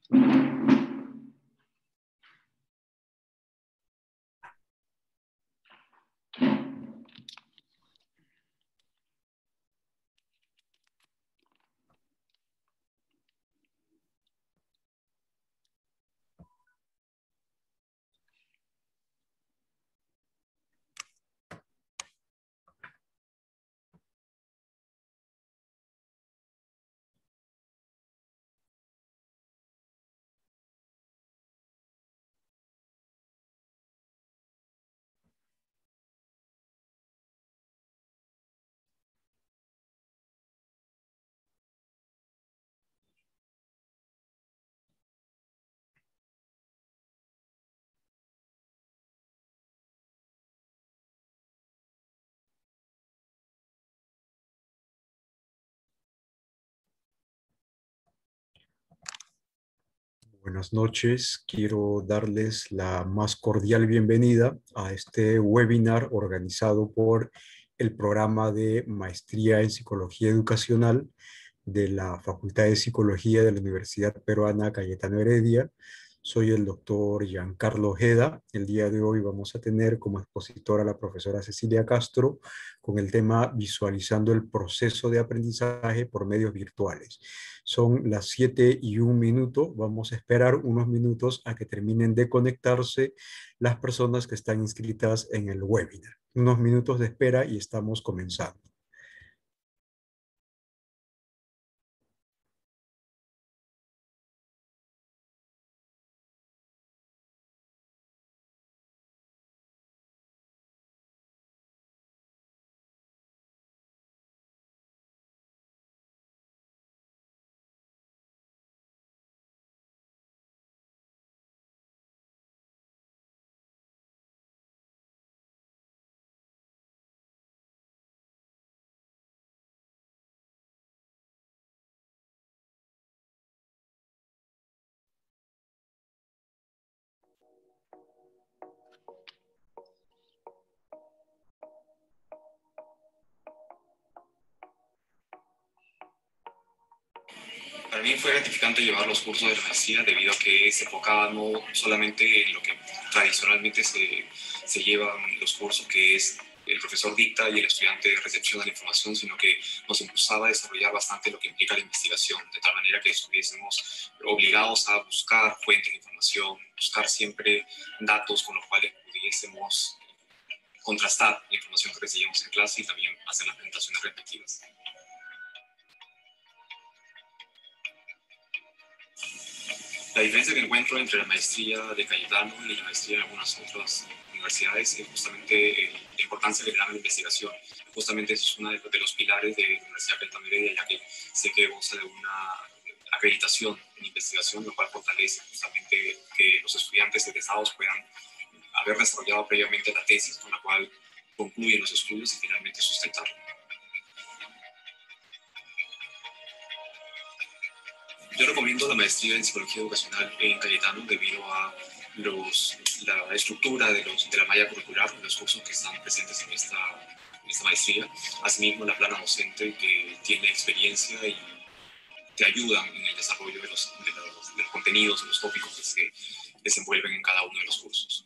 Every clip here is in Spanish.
Buenas noches, quiero darles la más cordial bienvenida a este webinar organizado por el programa de Maestría en Psicología Educacional de la Facultad de Psicología de la Universidad Peruana Cayetano Heredia. Soy el doctor Giancarlo Ojeda. El día de hoy vamos a tener como expositora a la profesora Cecilia Castro con el tema Visualizando el proceso de aprendizaje por medios virtuales. Son las 7:01. Vamos a esperar unos minutos a que terminen de conectarse las personas que están inscritas en el webinar. Unos minutos de espera y estamos comenzando. Para mí fue gratificante llevar los cursos de la maestría debido a que se enfocaba no solamente en lo que tradicionalmente se llevan los cursos, que es el profesor dicta y el estudiante recepciona la información, sino que nos impulsaba a desarrollar bastante lo que implica la investigación, de tal manera que estuviésemos obligados a buscar fuentes de información, buscar siempre datos con los cuales pudiésemos contrastar la información que recibíamos en clase y también hacer las presentaciones respectivas. La diferencia que encuentro entre la maestría de Cayetano y la maestría en algunas otras universidades es justamente la importancia que le dan a la investigación. Justamente eso es uno de los pilares de la Universidad Cayetano Heredia, ya que sé que goza de una acreditación en investigación, lo cual fortalece justamente que los estudiantes egresados puedan haber desarrollado previamente la tesis con la cual concluyen los estudios y finalmente sustentarlo. Yo recomiendo la maestría en Psicología Educacional en Cayetano debido a la estructura de la malla curricular, los cursos que están presentes en esta maestría. Asimismo, la plana docente que tiene experiencia y te ayudan en el desarrollo de los contenidos, de los tópicos que se desenvuelven en cada uno de los cursos.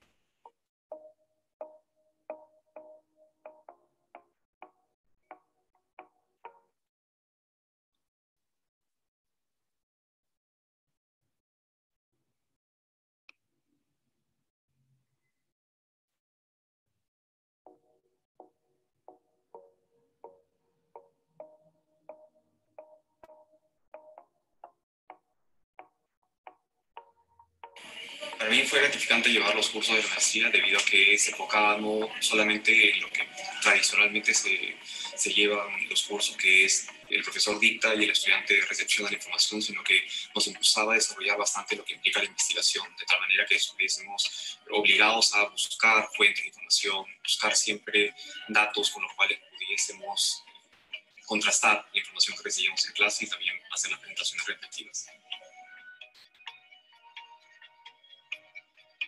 Para mí fue gratificante llevar los cursos de la maestría debido a que se enfocaba no solamente en lo que tradicionalmente se llevan los cursos, que es el profesor dicta y el estudiante recepciona la información, sino que nos impulsaba a desarrollar bastante lo que implica la investigación, de tal manera que estuviésemos obligados a buscar fuentes de información, buscar siempre datos con los cuales pudiésemos contrastar la información que recibíamos en clase y también hacer las presentaciones respectivas.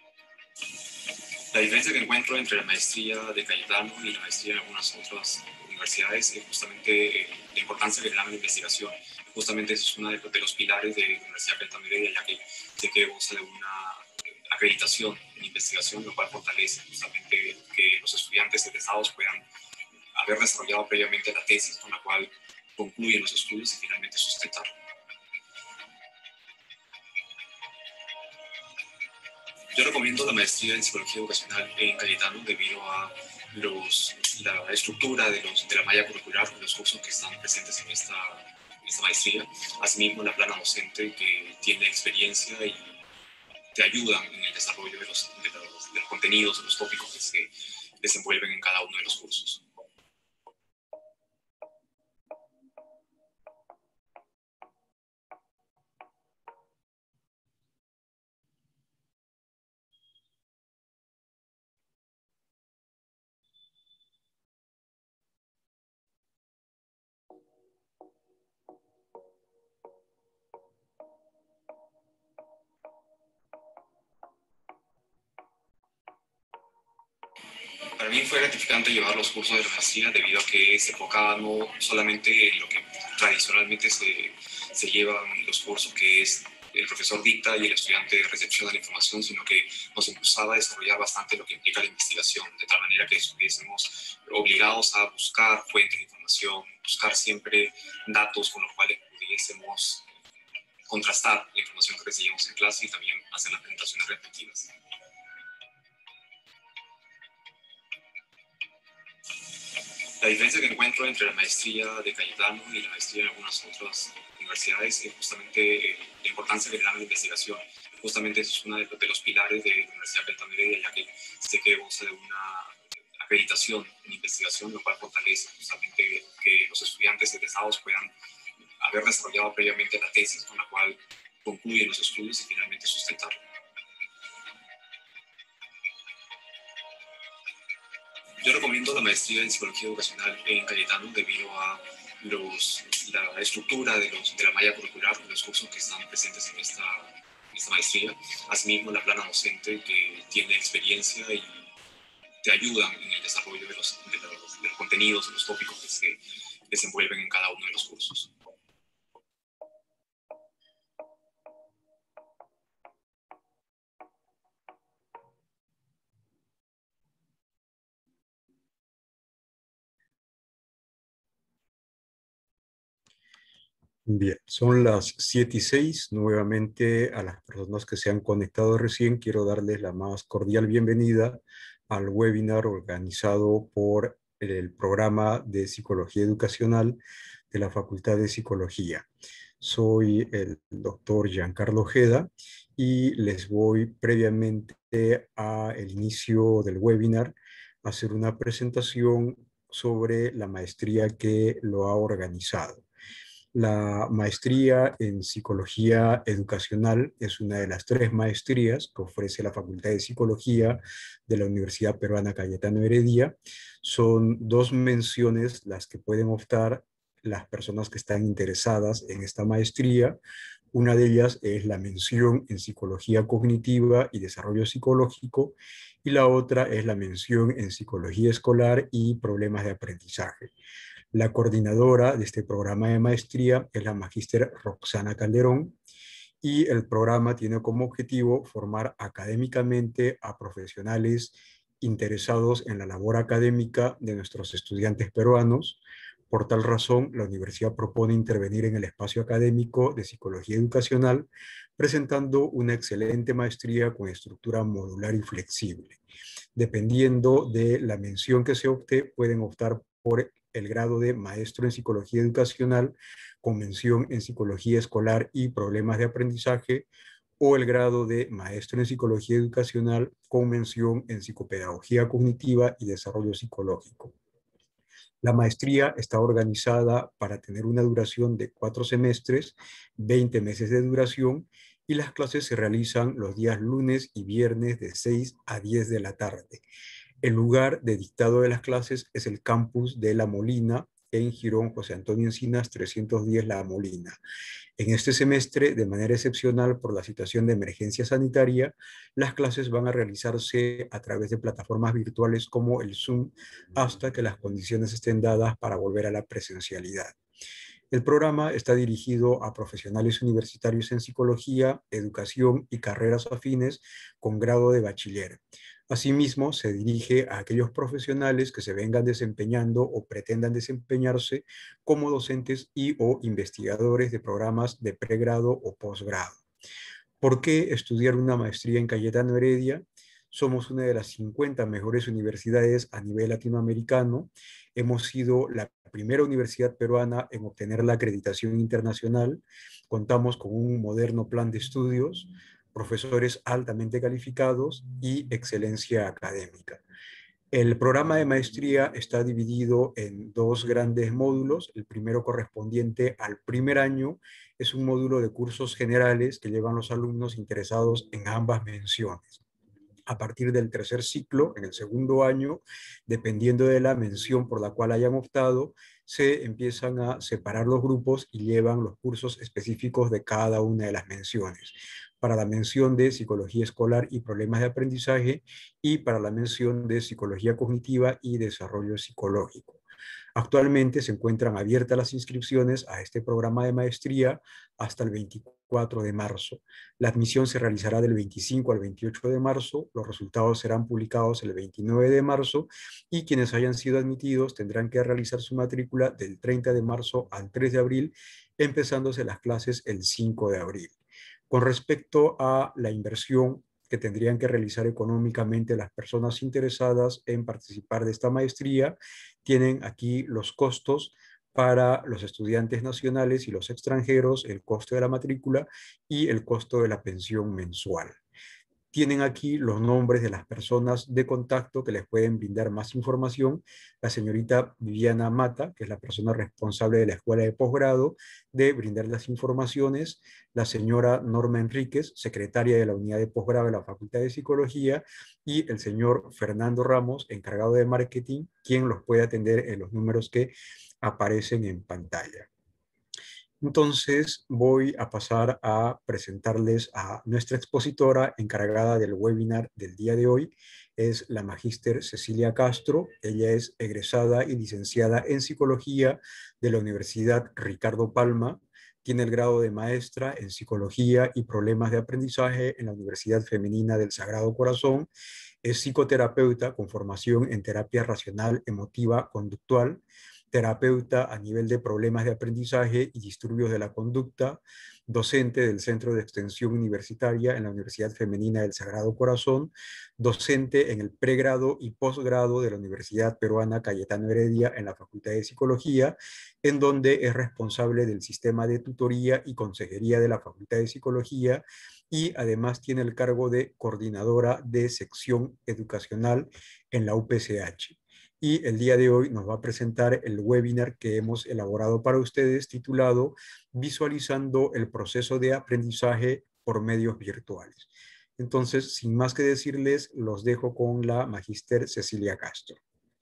La diferencia que encuentro entre la maestría de Cayetano y la maestría en algunas otras universidades es justamente la importancia que le dan a la investigación. Justamente eso es uno de los pilares de la Universidad Cayetano Heredia, ya que sé que goza de una acreditación en investigación, lo cual fortalece justamente que los estudiantes egresados puedan haber desarrollado previamente la tesis con la cual concluyen los estudios y finalmente sustentarlo. Yo recomiendo la maestría en Psicología Educacional en Cayetano debido a la estructura de la malla curricular, los cursos que están presentes en esta maestría. Asimismo, la plana docente que tiene experiencia y te ayudan en el desarrollo de los contenidos, de los tópicos que se desenvuelven en cada uno de los cursos. Para mí fue gratificante llevar los cursos de la maestría debido a que se enfocaba no solamente en lo que tradicionalmente se llevan los cursos, que es el profesor dicta y el estudiante recepciona la información, sino que nos impulsaba a desarrollar bastante lo que implica la investigación, de tal manera que estuviésemos obligados a buscar fuentes de información, buscar siempre datos con los cuales pudiésemos contrastar la información que recibimos en clase y también hacer las presentaciones respectivas. La diferencia que encuentro entre la maestría de Cayetano y la maestría en algunas otras universidades es justamente la importancia que le dan a la investigación. Justamente eso es uno de los pilares de la Universidad Cayetano Heredia, ya que sé que goza de una acreditación en investigación, lo cual fortalece justamente que los estudiantes egresados puedan haber desarrollado previamente la tesis con la cual concluyen los estudios y finalmente sustentarlo. Yo recomiendo la maestría en Psicología Educacional en Cayetano debido a la estructura de la malla curricular, los cursos que están presentes en esta maestría. Asimismo, la plana docente que tiene experiencia y te ayudan en el desarrollo de los contenidos, de los tópicos que se desenvuelven en cada uno de los cursos. Bien, son las 7:06. Nuevamente a las personas que se han conectado recién, quiero darles la más cordial bienvenida al webinar organizado por el programa de Psicología Educacional de la Facultad de Psicología. Soy el doctor Giancarlo Ojeda y les voy previamente al inicio del webinar a hacer una presentación sobre la maestría que lo ha organizado. La maestría en Psicología Educacional es una de las 3 maestrías que ofrece la Facultad de Psicología de la Universidad Peruana Cayetano Heredia. Son 2 menciones las que pueden optar las personas que están interesadas en esta maestría. Una de ellas es la mención en Psicología Cognitiva y Desarrollo Psicológico, y la otra es la mención en Psicología Escolar y Problemas de Aprendizaje. La coordinadora de este programa de maestría es la magíster Roxana Calderón, y el programa tiene como objetivo formar académicamente a profesionales interesados en la labor académica de nuestros estudiantes peruanos. Por tal razón, la universidad propone intervenir en el espacio académico de Psicología Educacional, presentando una excelente maestría con estructura modular y flexible. Dependiendo de la mención que se opte, pueden optar por el grado de maestro en Psicología Educacional con mención en Psicología Escolar y Problemas de Aprendizaje, o el grado de maestro en Psicología Educacional con mención en Psicopedagogía Cognitiva y Desarrollo Psicológico. La maestría está organizada para tener una duración de 4 semestres, 20 meses de duración, y las clases se realizan los días lunes y viernes de 6 a 10 de la tarde. El lugar de dictado de las clases es el campus de La Molina, en Girón José Antonio Encinas 310 La Molina. En este semestre, de manera excepcional por la situación de emergencia sanitaria, las clases van a realizarse a través de plataformas virtuales como el Zoom hasta que las condiciones estén dadas para volver a la presencialidad. El programa está dirigido a profesionales universitarios en psicología, educación y carreras afines con grado de bachiller. Asimismo, se dirige a aquellos profesionales que se vengan desempeñando o pretendan desempeñarse como docentes y o investigadores de programas de pregrado o posgrado. ¿Por qué estudiar una maestría en Cayetano Heredia? Somos una de las 50 mejores universidades a nivel latinoamericano. Hemos sido la primera universidad peruana en obtener la acreditación internacional. Contamos con un moderno plan de estudios, profesores altamente calificados y excelencia académica. El programa de maestría está dividido en dos grandes módulos. El primero, correspondiente al primer año, es un módulo de cursos generales que llevan los alumnos interesados en ambas menciones. A partir del tercer ciclo, en el segundo año, dependiendo de la mención por la cual hayan optado, se empiezan a separar los grupos y llevan los cursos específicos de cada una de las menciones. Para la mención de psicología escolar y problemas de aprendizaje y para la mención de psicología cognitiva y desarrollo psicológico. Actualmente se encuentran abiertas las inscripciones a este programa de maestría hasta el 24 de marzo. La admisión se realizará del 25 al 28 de marzo, los resultados serán publicados el 29 de marzo y quienes hayan sido admitidos tendrán que realizar su matrícula del 30 de marzo al 3 de abril, empezándose las clases el 5 de abril. Con respecto a la inversión que tendrían que realizar económicamente las personas interesadas en participar de esta maestría, tienen aquí los costos para los estudiantes nacionales y los extranjeros, el costo de la matrícula y el costo de la pensión mensual. Tienen aquí los nombres de las personas de contacto que les pueden brindar más información. La señorita Viviana Mata, que es la persona responsable de la escuela de posgrado, de brindar las informaciones. La señora Norma Enríquez, secretaria de la unidad de posgrado de la Facultad de Psicología. Y el señor Fernando Ramos, encargado de marketing, quien los puede atender en los números que aparecen en pantalla. Entonces voy a pasar a presentarles a nuestra expositora encargada del webinar del día de hoy. Es la magíster Cecilia Castro. Ella es egresada y licenciada en Psicología de la Universidad Ricardo Palma. Tiene el grado de maestra en Psicología y Problemas de Aprendizaje en la Universidad Femenina del Sagrado Corazón. Es psicoterapeuta con formación en terapia racional, emotiva, conductual, terapeuta a nivel de problemas de aprendizaje y disturbios de la conducta, docente del Centro de Extensión Universitaria en la Universidad Femenina del Sagrado Corazón, docente en el pregrado y posgrado de la Universidad Peruana Cayetano Heredia en la Facultad de Psicología, en donde es responsable del sistema de tutoría y consejería de la Facultad de Psicología y además tiene el cargo de coordinadora de sección educacional en la UPCH. Y el día de hoy nos va a presentar el webinar que hemos elaborado para ustedes titulado Visualizando el proceso de aprendizaje por medios virtuales. Entonces, sin más que decirles, los dejo con la magíster Cecilia Castro.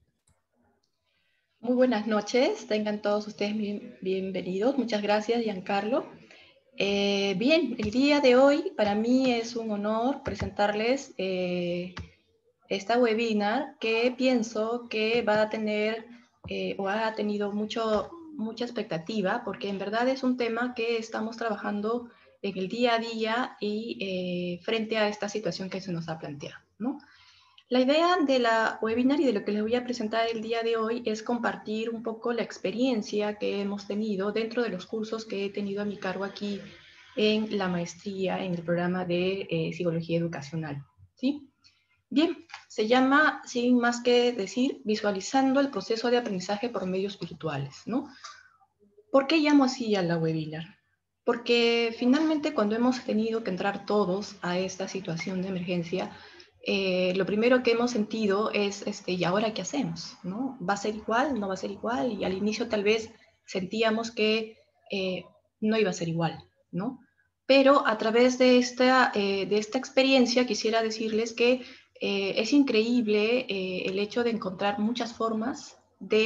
Muy buenas noches, tengan todos ustedes bienvenidos. Muchas gracias, Giancarlo. Bien, el día de hoy para mí es un honor presentarles esta webinar que pienso que va a tener o ha tenido mucha expectativa, porque en verdad es un tema que estamos trabajando en el día a día y frente a esta situación que se nos ha planteado, ¿no? La idea de la webinar y de lo que les voy a presentar el día de hoy es compartir un poco la experiencia que hemos tenido dentro de los cursos que he tenido a mi cargo aquí en la maestría en el programa de Psicología Educacional, ¿sí? Bien, se llama, sin más que decir, Visualizando el proceso de aprendizaje por medios virtuales, ¿no? ¿Por qué llamo así a la webinar? Porque finalmente cuando hemos tenido que entrar todos a esta situación de emergencia, lo primero que hemos sentido es, ¿y ahora qué hacemos? ¿No? ¿Va a ser igual? ¿No va a ser igual? Y al inicio tal vez sentíamos que no iba a ser igual, ¿no? Pero a través de esta experiencia quisiera decirles que es increíble el hecho de encontrar muchas formas de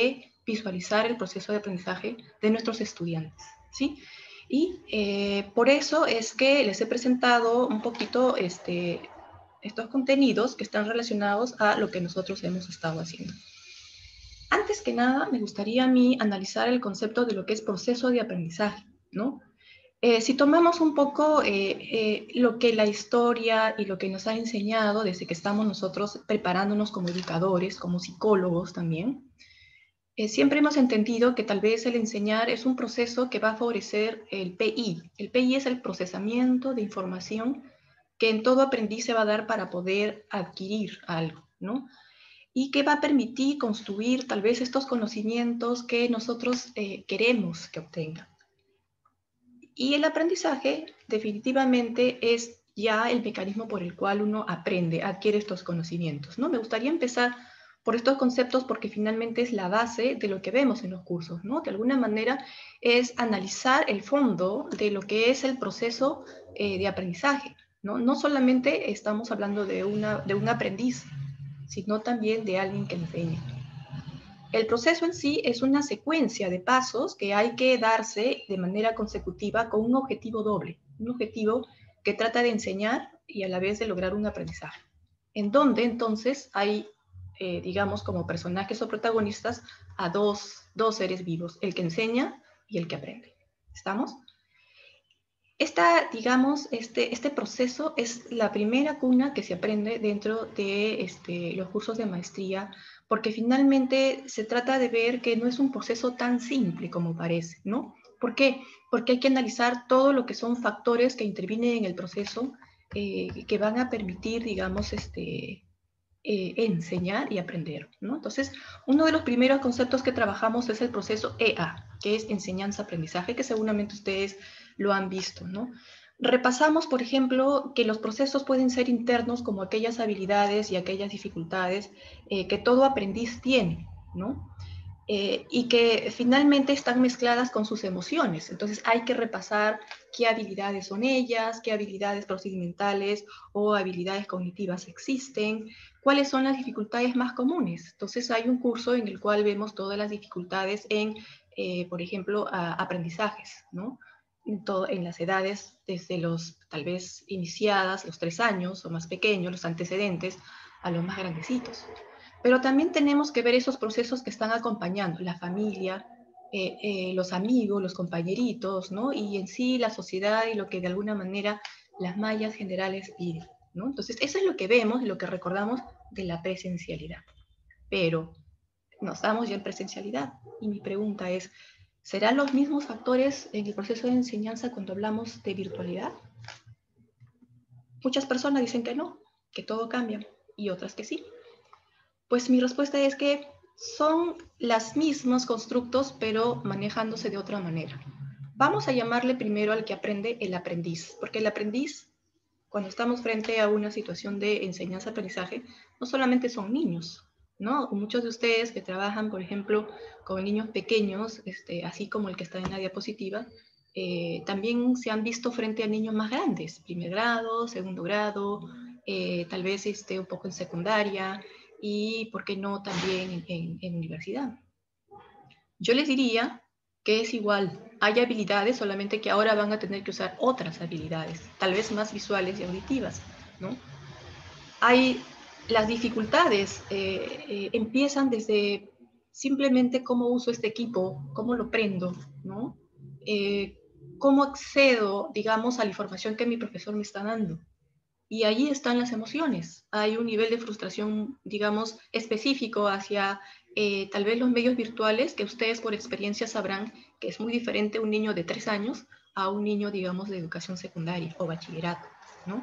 visualizar el proceso de aprendizaje de nuestros estudiantes, ¿sí? Y por eso es que les he presentado un poquito estos contenidos que están relacionados a lo que nosotros hemos estado haciendo. Antes que nada, me gustaría a mí analizar el concepto de lo que es proceso de aprendizaje, ¿no? Si tomamos un poco lo que la historia y lo que nos ha enseñado desde que estamos nosotros preparándonos como educadores, como psicólogos también, siempre hemos entendido que tal vez el enseñar es un proceso que va a favorecer el PI. El PI es el procesamiento de información que en todo aprendiz se va a dar para poder adquirir algo, ¿no? Y que va a permitir construir tal vez estos conocimientos que nosotros queremos que obtengan. Y el aprendizaje definitivamente es ya el mecanismo por el cual uno aprende, adquiere estos conocimientos, ¿no? Me gustaría empezar por estos conceptos porque finalmente es la base de lo que vemos en los cursos, ¿no? De alguna manera es analizar el fondo de lo que es el proceso de aprendizaje, ¿no? No solamente estamos hablando de un aprendiz, sino también de alguien que enseña. El proceso en sí es una secuencia de pasos que hay que darse de manera consecutiva con un objetivo doble, un objetivo que trata de enseñar y a la vez de lograr un aprendizaje, en donde entonces hay, digamos, como personajes o protagonistas a dos seres vivos, el que enseña y el que aprende. ¿Estamos? Este proceso es la primera cuna que se aprende dentro de los cursos de maestría, porque finalmente se trata de ver que no es un proceso tan simple como parece, ¿no? ¿Por qué? Porque hay que analizar todo lo que son factores que intervienen en el proceso, que van a permitir, digamos, enseñar y aprender, ¿no? Entonces, uno de los primeros conceptos que trabajamos es el proceso EA, que es enseñanza-aprendizaje, que seguramente ustedes lo han visto, ¿no? Repasamos, por ejemplo, que los procesos pueden ser internos como aquellas habilidades y aquellas dificultades que todo aprendiz tiene, ¿no? Y que finalmente están mezcladas con sus emociones. Entonces hay que repasar qué habilidades son ellas, qué habilidades procedimentales o habilidades cognitivas existen, cuáles son las dificultades más comunes. Entonces hay un curso en el cual vemos todas las dificultades en, por ejemplo, aprendizajes, ¿no? En las edades desde los tal vez iniciadas, los 3 años o más pequeños, los antecedentes, a los más grandecitos. Pero también tenemos que ver esos procesos que están acompañando, la familia, los amigos, los compañeritos, ¿no? Y en sí la sociedad y lo que de alguna manera las mallas generales piden, ¿no? Entonces, eso es lo que vemos y lo que recordamos de la presencialidad. Pero no estamos ya en presencialidad. Y mi pregunta es, ¿serán los mismos factores en el proceso de enseñanza cuando hablamos de virtualidad? Muchas personas dicen que no, que todo cambia, y otras que sí. Pues mi respuesta es que son los mismos constructos, pero manejándose de otra manera. Vamos a llamarle primero al que aprende el aprendiz, porque el aprendiz, cuando estamos frente a una situación de enseñanza-aprendizaje, no solamente son niños, ¿no? Muchos de ustedes que trabajan, por ejemplo, con niños pequeños, así como el que está en la diapositiva, también se han visto frente a niños más grandes, primer grado, segundo grado, tal vez un poco en secundaria, y, ¿por qué no, también en universidad? Yo les diría que es igual, hay habilidades, solamente que ahora van a tener que usar otras habilidades, tal vez más visuales y auditivas, ¿no? Hay las dificultades, empiezan desde simplemente cómo uso este equipo, cómo lo prendo, ¿no? Cómo accedo, digamos, a la información que mi profesor me está dando. Y allí están las emociones. Hay un nivel de frustración, digamos, específico hacia tal vez los medios virtuales, que ustedes por experiencia sabrán que es muy diferente un niño de 3 años a un niño, digamos, de educación secundaria o bachillerato, ¿no?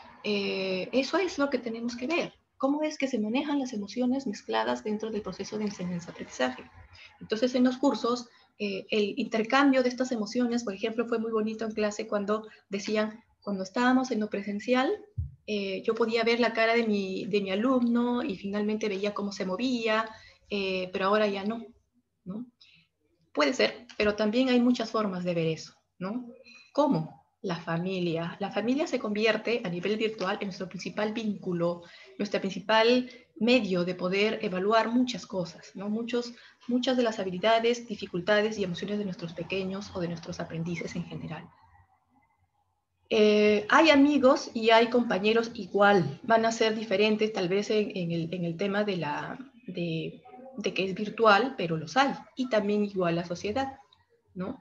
Eso es lo que tenemos que ver. ¿Cómo es que se manejan las emociones mezcladas dentro del proceso de enseñanza-aprendizaje? Entonces, en los cursos, el intercambio de estas emociones, por ejemplo, fue muy bonito en clase cuando decían, cuando estábamos en lo presencial, yo podía ver la cara de mi alumno y finalmente veía cómo se movía, pero ahora ya no, ¿no? Puede ser, pero también hay muchas formas de ver eso, ¿no? ¿Cómo? La familia. La familia se convierte a nivel virtual en nuestro principal vínculo, nuestra principal medio de poder evaluar muchas cosas, ¿no? Muchas de las habilidades, dificultades y emociones de nuestros pequeños o de nuestros aprendices en general. Hay amigos y hay compañeros igual, van a ser diferentes tal vez en el tema de que es virtual, pero los hay, y también igual la sociedad, ¿no?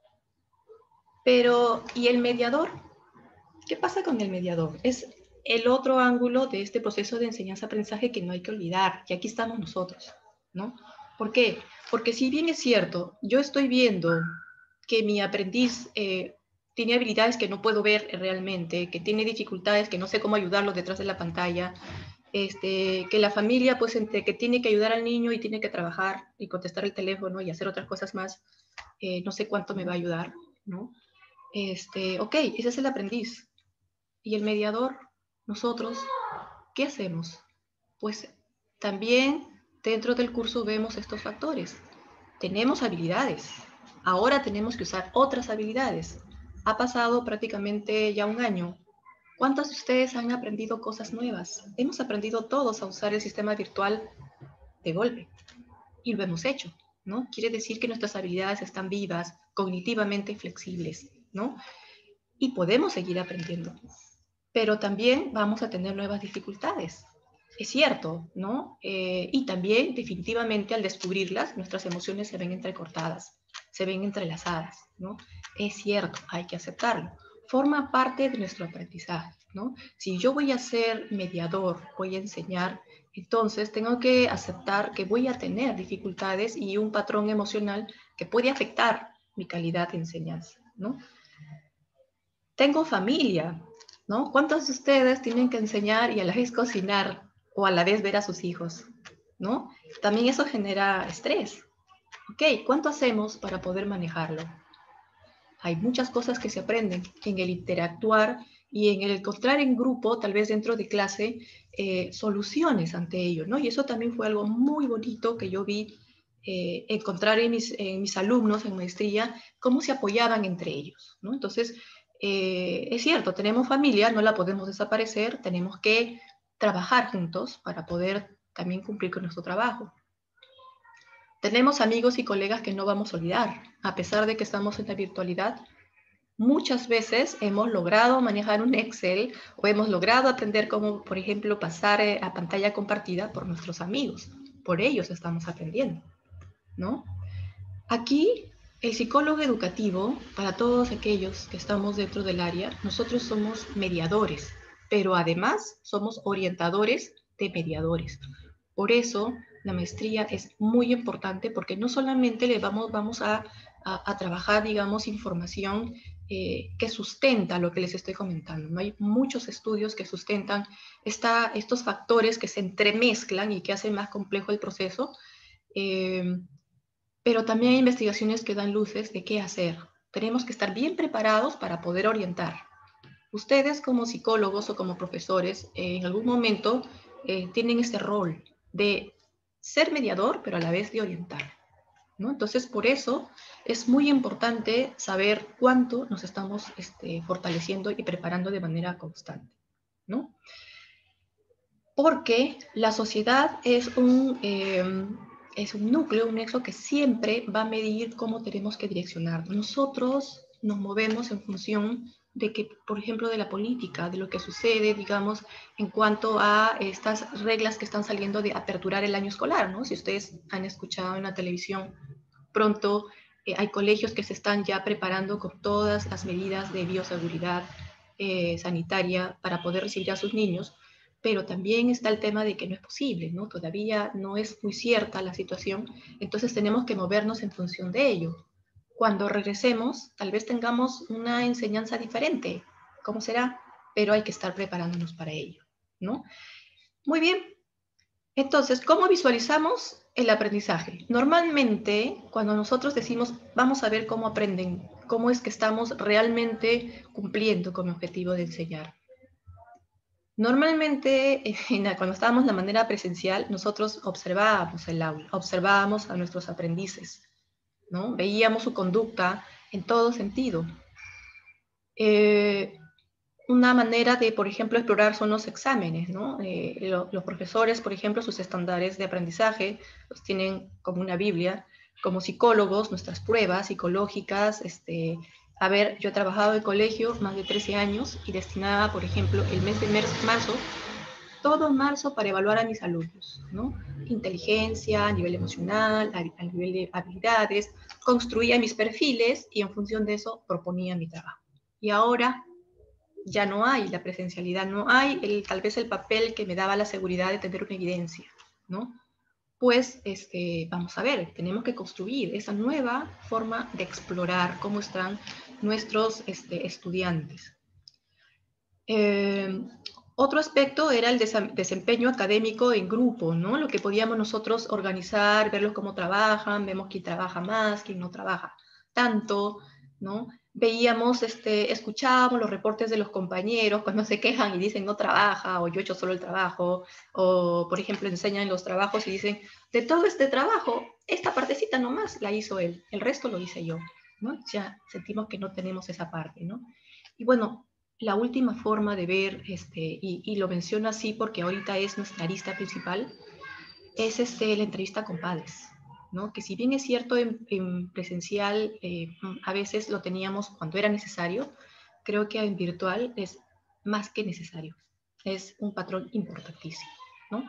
Pero, ¿y el mediador? ¿Qué pasa con el mediador? Es el otro ángulo de este proceso de enseñanza-aprendizaje que no hay que olvidar, que aquí estamos nosotros, ¿no? ¿Por qué? Porque si bien es cierto, yo estoy viendo que mi aprendiz tiene habilidades que no puedo ver realmente, que tiene dificultades, que no sé cómo ayudarlo detrás de la pantalla, que la familia, pues, entre que tiene que ayudar al niño y tiene que trabajar y contestar el teléfono y hacer otras cosas más, no sé cuánto me va a ayudar, ¿no? Ok, ese es el aprendiz. Y el mediador, nosotros, ¿qué hacemos? Pues también dentro del curso vemos estos factores. Tenemos habilidades. Ahora tenemos que usar otras habilidades. Ha pasado prácticamente ya un año. ¿Cuántos de ustedes han aprendido cosas nuevas? Hemos aprendido todos a usar el sistema virtual de golpe y lo hemos hecho, ¿no? Quiere decir que nuestras habilidades están vivas, cognitivamente flexibles, ¿no? Y podemos seguir aprendiendo. Pero también vamos a tener nuevas dificultades. Es cierto, ¿no? Y también, definitivamente, al descubrirlas, nuestras emociones se ven entrecortadas, se ven entrelazadas, ¿no? Es cierto, hay que aceptarlo. Forma parte de nuestro aprendizaje, ¿no? Si yo voy a ser mediador, voy a enseñar, entonces tengo que aceptar que voy a tener dificultades y un patrón emocional que puede afectar mi calidad de enseñanza, ¿no? Tengo familia, ¿no? ¿Cuántos de ustedes tienen que enseñar y a la vez cocinar o a la vez ver a sus hijos, ¿no? También eso genera estrés. Ok, ¿cuánto hacemos para poder manejarlo? Hay muchas cosas que se aprenden en el interactuar y en el encontrar en grupo, tal vez dentro de clase, soluciones ante ello, ¿no? Y eso también fue algo muy bonito que yo vi encontrar en mis alumnos en maestría, cómo se apoyaban entre ellos, ¿no? Entonces, es cierto, tenemos familia, no la podemos desaparecer, tenemos que trabajar juntos para poder también cumplir con nuestro trabajo. Tenemos amigos y colegas que no vamos a olvidar, a pesar de que estamos en la virtualidad. Muchas veces hemos logrado manejar un Excel o hemos logrado aprender cómo, por ejemplo, pasar a pantalla compartida por nuestros amigos. Por ellos estamos aprendiendo, ¿no? Aquí, el psicólogo educativo, para todos aquellos que estamos dentro del área, nosotros somos mediadores, pero además somos orientadores de mediadores. Por eso, la maestría es muy importante porque no solamente le vamos a trabajar, digamos, información que sustenta lo que les estoy comentando. ¿No? Hay muchos estudios que sustentan estos factores que se entremezclan y que hacen más complejo el proceso. Pero también hay investigaciones que dan luces de qué hacer. Tenemos que estar bien preparados para poder orientar. Ustedes como psicólogos o como profesores en algún momento tienen este rol de ser mediador, pero a la vez de orientar, ¿no? Entonces, por eso es muy importante saber cuánto nos estamos fortaleciendo y preparando de manera constante, ¿no? Porque la sociedad es un núcleo, un nexo que siempre va a medir cómo tenemos que direccionar. Nosotros nos movemos en función de que, por ejemplo, de la política, de lo que sucede, digamos, en cuanto a estas reglas que están saliendo de aperturar el año escolar, ¿no? Si ustedes han escuchado en la televisión, pronto hay colegios que se están ya preparando con todas las medidas de bioseguridad sanitaria para poder recibir a sus niños, pero también está el tema de que no es posible, ¿no? Todavía no es muy cierta la situación, entonces tenemos que movernos en función de ello. Cuando regresemos, tal vez tengamos una enseñanza diferente, ¿cómo será? Pero hay que estar preparándonos para ello, ¿no? Muy bien, entonces, ¿cómo visualizamos el aprendizaje? Normalmente, cuando nosotros decimos, vamos a ver cómo aprenden, cómo es que estamos realmente cumpliendo con el objetivo de enseñar. Normalmente, cuando estábamos de manera presencial, nosotros observábamos el aula, observábamos a nuestros aprendices, ¿no? Veíamos su conducta en todo sentido. Una manera de, por ejemplo, explorar son los exámenes, ¿no? Los profesores, por ejemplo, sus estándares de aprendizaje los tienen como una Biblia. Como psicólogos, nuestras pruebas psicológicas, a ver, yo he trabajado en colegio más de 13 años y destinaba, por ejemplo, el mes de marzo, todo marzo para evaluar a mis alumnos, ¿no? Inteligencia, a nivel emocional, a nivel de habilidades, construía mis perfiles y en función de eso proponía mi trabajo. Y ahora ya no hay la presencialidad, no hay tal vez el papel que me daba la seguridad de tener una evidencia, ¿no? Pues vamos a ver, tenemos que construir esa nueva forma de explorar cómo están nuestros estudiantes. Otro aspecto era el desempeño académico en grupo, ¿no? Lo que podíamos nosotros organizar, verlos cómo trabajan, vemos quién trabaja más, quién no trabaja tanto, ¿no? Veíamos, escuchábamos los reportes de los compañeros cuando se quejan y dicen no trabaja, o yo he hecho solo el trabajo, o por ejemplo enseñan los trabajos y dicen, de todo este trabajo, esta partecita nomás la hizo él, el resto lo hice yo, ¿no? Ya sentimos que no tenemos esa parte, ¿no? Y bueno, la última forma de ver, y lo menciono así porque ahorita es nuestra arista principal, es la entrevista con padres, ¿no? Que si bien es cierto en presencial, a veces lo teníamos cuando era necesario, creo que en virtual es más que necesario. Es un patrón importantísimo, ¿no?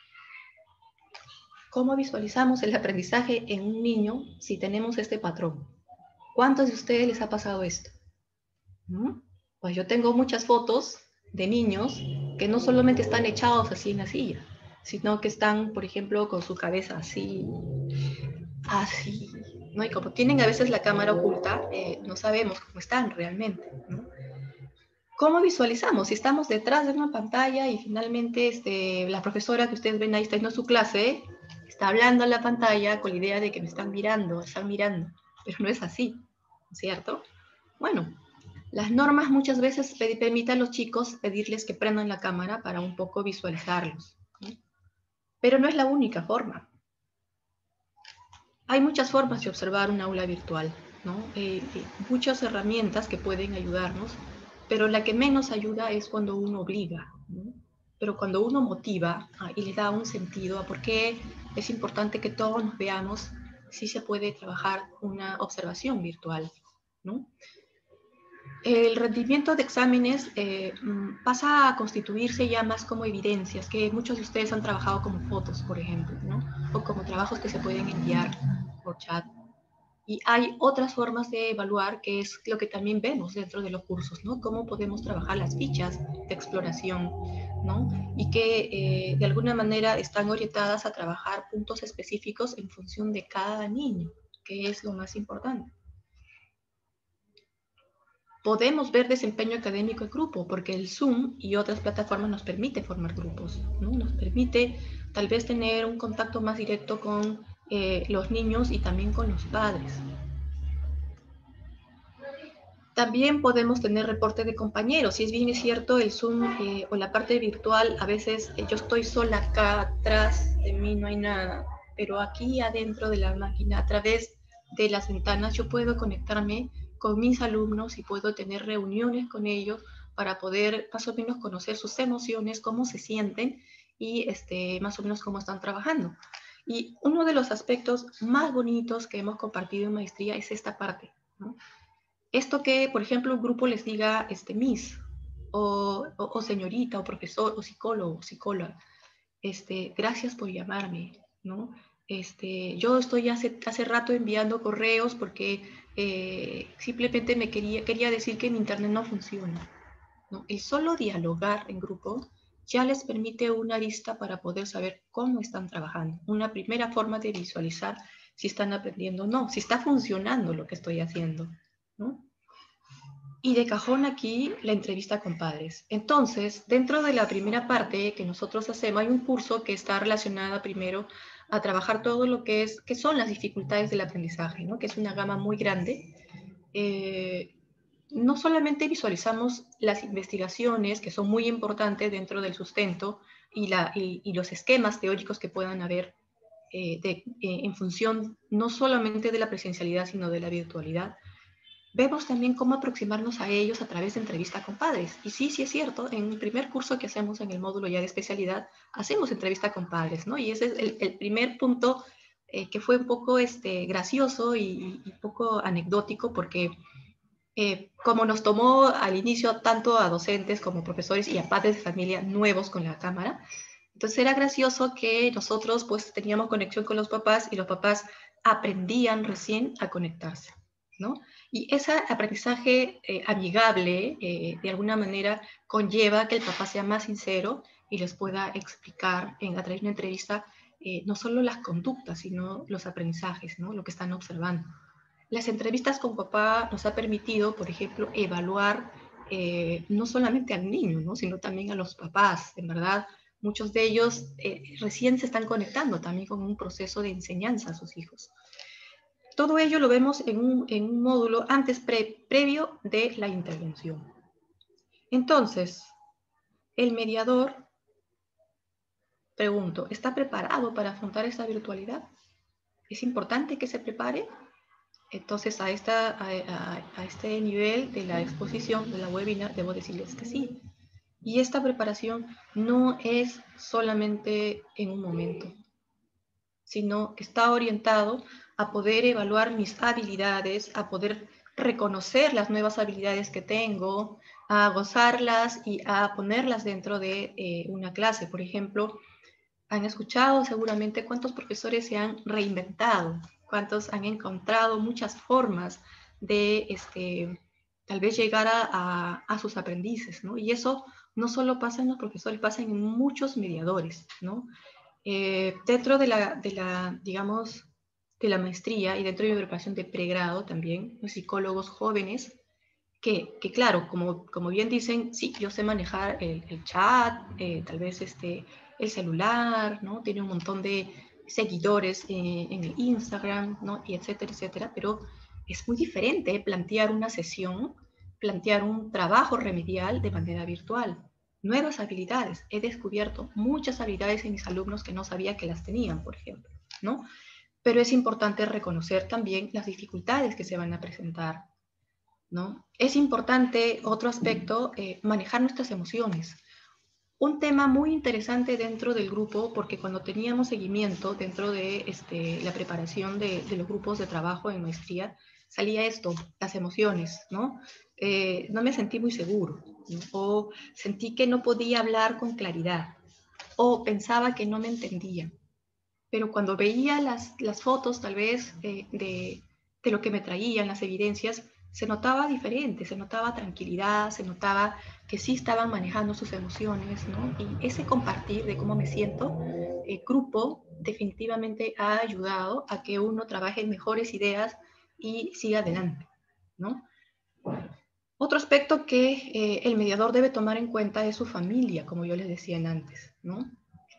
¿Cómo visualizamos el aprendizaje en un niño si tenemos este patrón? ¿Cuántos de ustedes les ha pasado esto? ¿No? Pues yo tengo muchas fotos de niños que no solamente están echados así en la silla, sino que están, por ejemplo, con su cabeza así, así, ¿no? Y como tienen a veces la cámara oculta, no sabemos cómo están realmente, ¿no? ¿Cómo visualizamos? Si estamos detrás de una pantalla y finalmente la profesora que ustedes ven ahí está haciendo su clase, está hablando a la pantalla con la idea de que me están mirando, pero no es así, ¿cierto? Bueno, las normas muchas veces permiten a los chicos pedirles que prendan la cámara para un poco visualizarlos, ¿no? Pero no es la única forma. Hay muchas formas de observar un aula virtual, ¿no? Muchas herramientas que pueden ayudarnos, pero la que menos ayuda es cuando uno obliga, ¿no? Pero cuando uno motiva y le da un sentido a por qué es importante que todos nos veamos, sí se puede trabajar una observación virtual, ¿no? El rendimiento de exámenes pasa a constituirse ya más como evidencias, que muchos de ustedes han trabajado como fotos, por ejemplo, ¿no? O como trabajos que se pueden enviar por chat. Y hay otras formas de evaluar, que es lo que también vemos dentro de los cursos, ¿no? Cómo podemos trabajar las fichas de exploración, ¿no? Y que de alguna manera están orientadas a trabajar puntos específicos en función de cada niño, que es lo más importante. Podemos ver desempeño académico en grupo, porque el Zoom y otras plataformas nos permite formar grupos, ¿no? Nos permite tal vez tener un contacto más directo con los niños y también con los padres. También podemos tener reporte de compañeros. Si es bien es cierto, el Zoom o la parte virtual, a veces yo estoy sola acá atrás, de mí no hay nada, pero aquí adentro de la máquina, a través de las ventanas, yo puedo conectarme con mis alumnos y puedo tener reuniones con ellos para poder más o menos conocer sus emociones, cómo se sienten y más o menos cómo están trabajando. Y uno de los aspectos más bonitos que hemos compartido en maestría es esta parte, ¿no? Esto que, por ejemplo, un grupo les diga Miss, o señorita, o profesor, o psicólogo, psicóloga, gracias por llamarme, ¿no? Yo estoy hace rato enviando correos porque simplemente me quería decir que mi internet no funciona, ¿no? El solo dialogar en grupo ya les permite una vista para poder saber cómo están trabajando. Una primera forma de visualizar si están aprendiendo o no, si está funcionando lo que estoy haciendo, ¿no? Y de cajón aquí la entrevista con padres. Entonces, dentro de la primera parte que nosotros hacemos, hay un curso que está relacionado primero a trabajar todo lo que son las dificultades del aprendizaje, ¿no? Que es una gama muy grande. No solamente visualizamos las investigaciones, que son muy importantes dentro del sustento, y los esquemas teóricos que puedan haber en función no solamente de la presencialidad, sino de la virtualidad. vemos también cómo aproximarnos a ellos a través de entrevista con padres. Y sí, sí es cierto, en el primer curso que hacemos en el módulo ya de especialidad, hacemos entrevista con padres, ¿no? Y ese es el primer punto que fue un poco gracioso y poco anecdótico, porque como nos tomó al inicio tanto a docentes como profesores y a padres de familia nuevos con la cámara, entonces era gracioso que nosotros pues teníamos conexión con los papás y los papás aprendían recién a conectarse, ¿no? Y ese aprendizaje amigable, de alguna manera, conlleva que el papá sea más sincero y les pueda explicar a través de una entrevista no solo las conductas, sino los aprendizajes, ¿no? Lo que están observando. Las entrevistas con papá nos ha permitido, por ejemplo, evaluar no solamente al niño, ¿no? Sino también a los papás. En verdad, muchos de ellos recién se están conectando también con un proceso de enseñanza a sus hijos. Todo ello lo vemos en un módulo antes previo de la intervención. Entonces, el mediador, pregunto, ¿está preparado para afrontar esta virtualidad? ¿Es importante que se prepare? Entonces, a este nivel de la exposición, de la webinar, debo decirles que sí. Y esta preparación no es solamente en un momento, sino que está orientado a poder evaluar mis habilidades, a poder reconocer las nuevas habilidades que tengo, a gozarlas y a ponerlas dentro de una clase. Por ejemplo, han escuchado seguramente cuántos profesores se han reinventado, cuántos han encontrado muchas formas de tal vez llegar a sus aprendices, ¿no? Y eso no solo pasa en los profesores, pasa en muchos mediadores, ¿no? Dentro digamos, de la maestría y dentro de mi preparación de pregrado también, los psicólogos jóvenes que claro, como bien dicen, sí, yo sé manejar el chat, tal vez el celular, ¿no? Tiene un montón de seguidores en el Instagram, ¿no? Y etcétera, etcétera, pero es muy diferente plantear una sesión, plantear un trabajo remedial de manera virtual. Nuevas habilidades. He descubierto muchas habilidades en mis alumnos que no sabía que las tenían, por ejemplo, ¿no? Pero es importante reconocer también las dificultades que se van a presentar, ¿no? Es importante, otro aspecto, manejar nuestras emociones. Un tema muy interesante dentro del grupo, porque cuando teníamos seguimiento dentro de la preparación de los grupos de trabajo en maestría, salía esto, las emociones, ¿no? No me sentí muy seguro, ¿no? O sentí que no podía hablar con claridad, o pensaba que no me entendían. Pero cuando veía las fotos, tal vez, de lo que me traían, las evidencias, se notaba diferente, se notaba tranquilidad, se notaba que sí estaban manejando sus emociones, ¿no? Y ese compartir de cómo me siento, el grupo definitivamente ha ayudado a que uno trabaje en mejores ideas y siga adelante, ¿no? Otro aspecto que el mediador debe tomar en cuenta es su familia, como yo les decía antes, ¿no?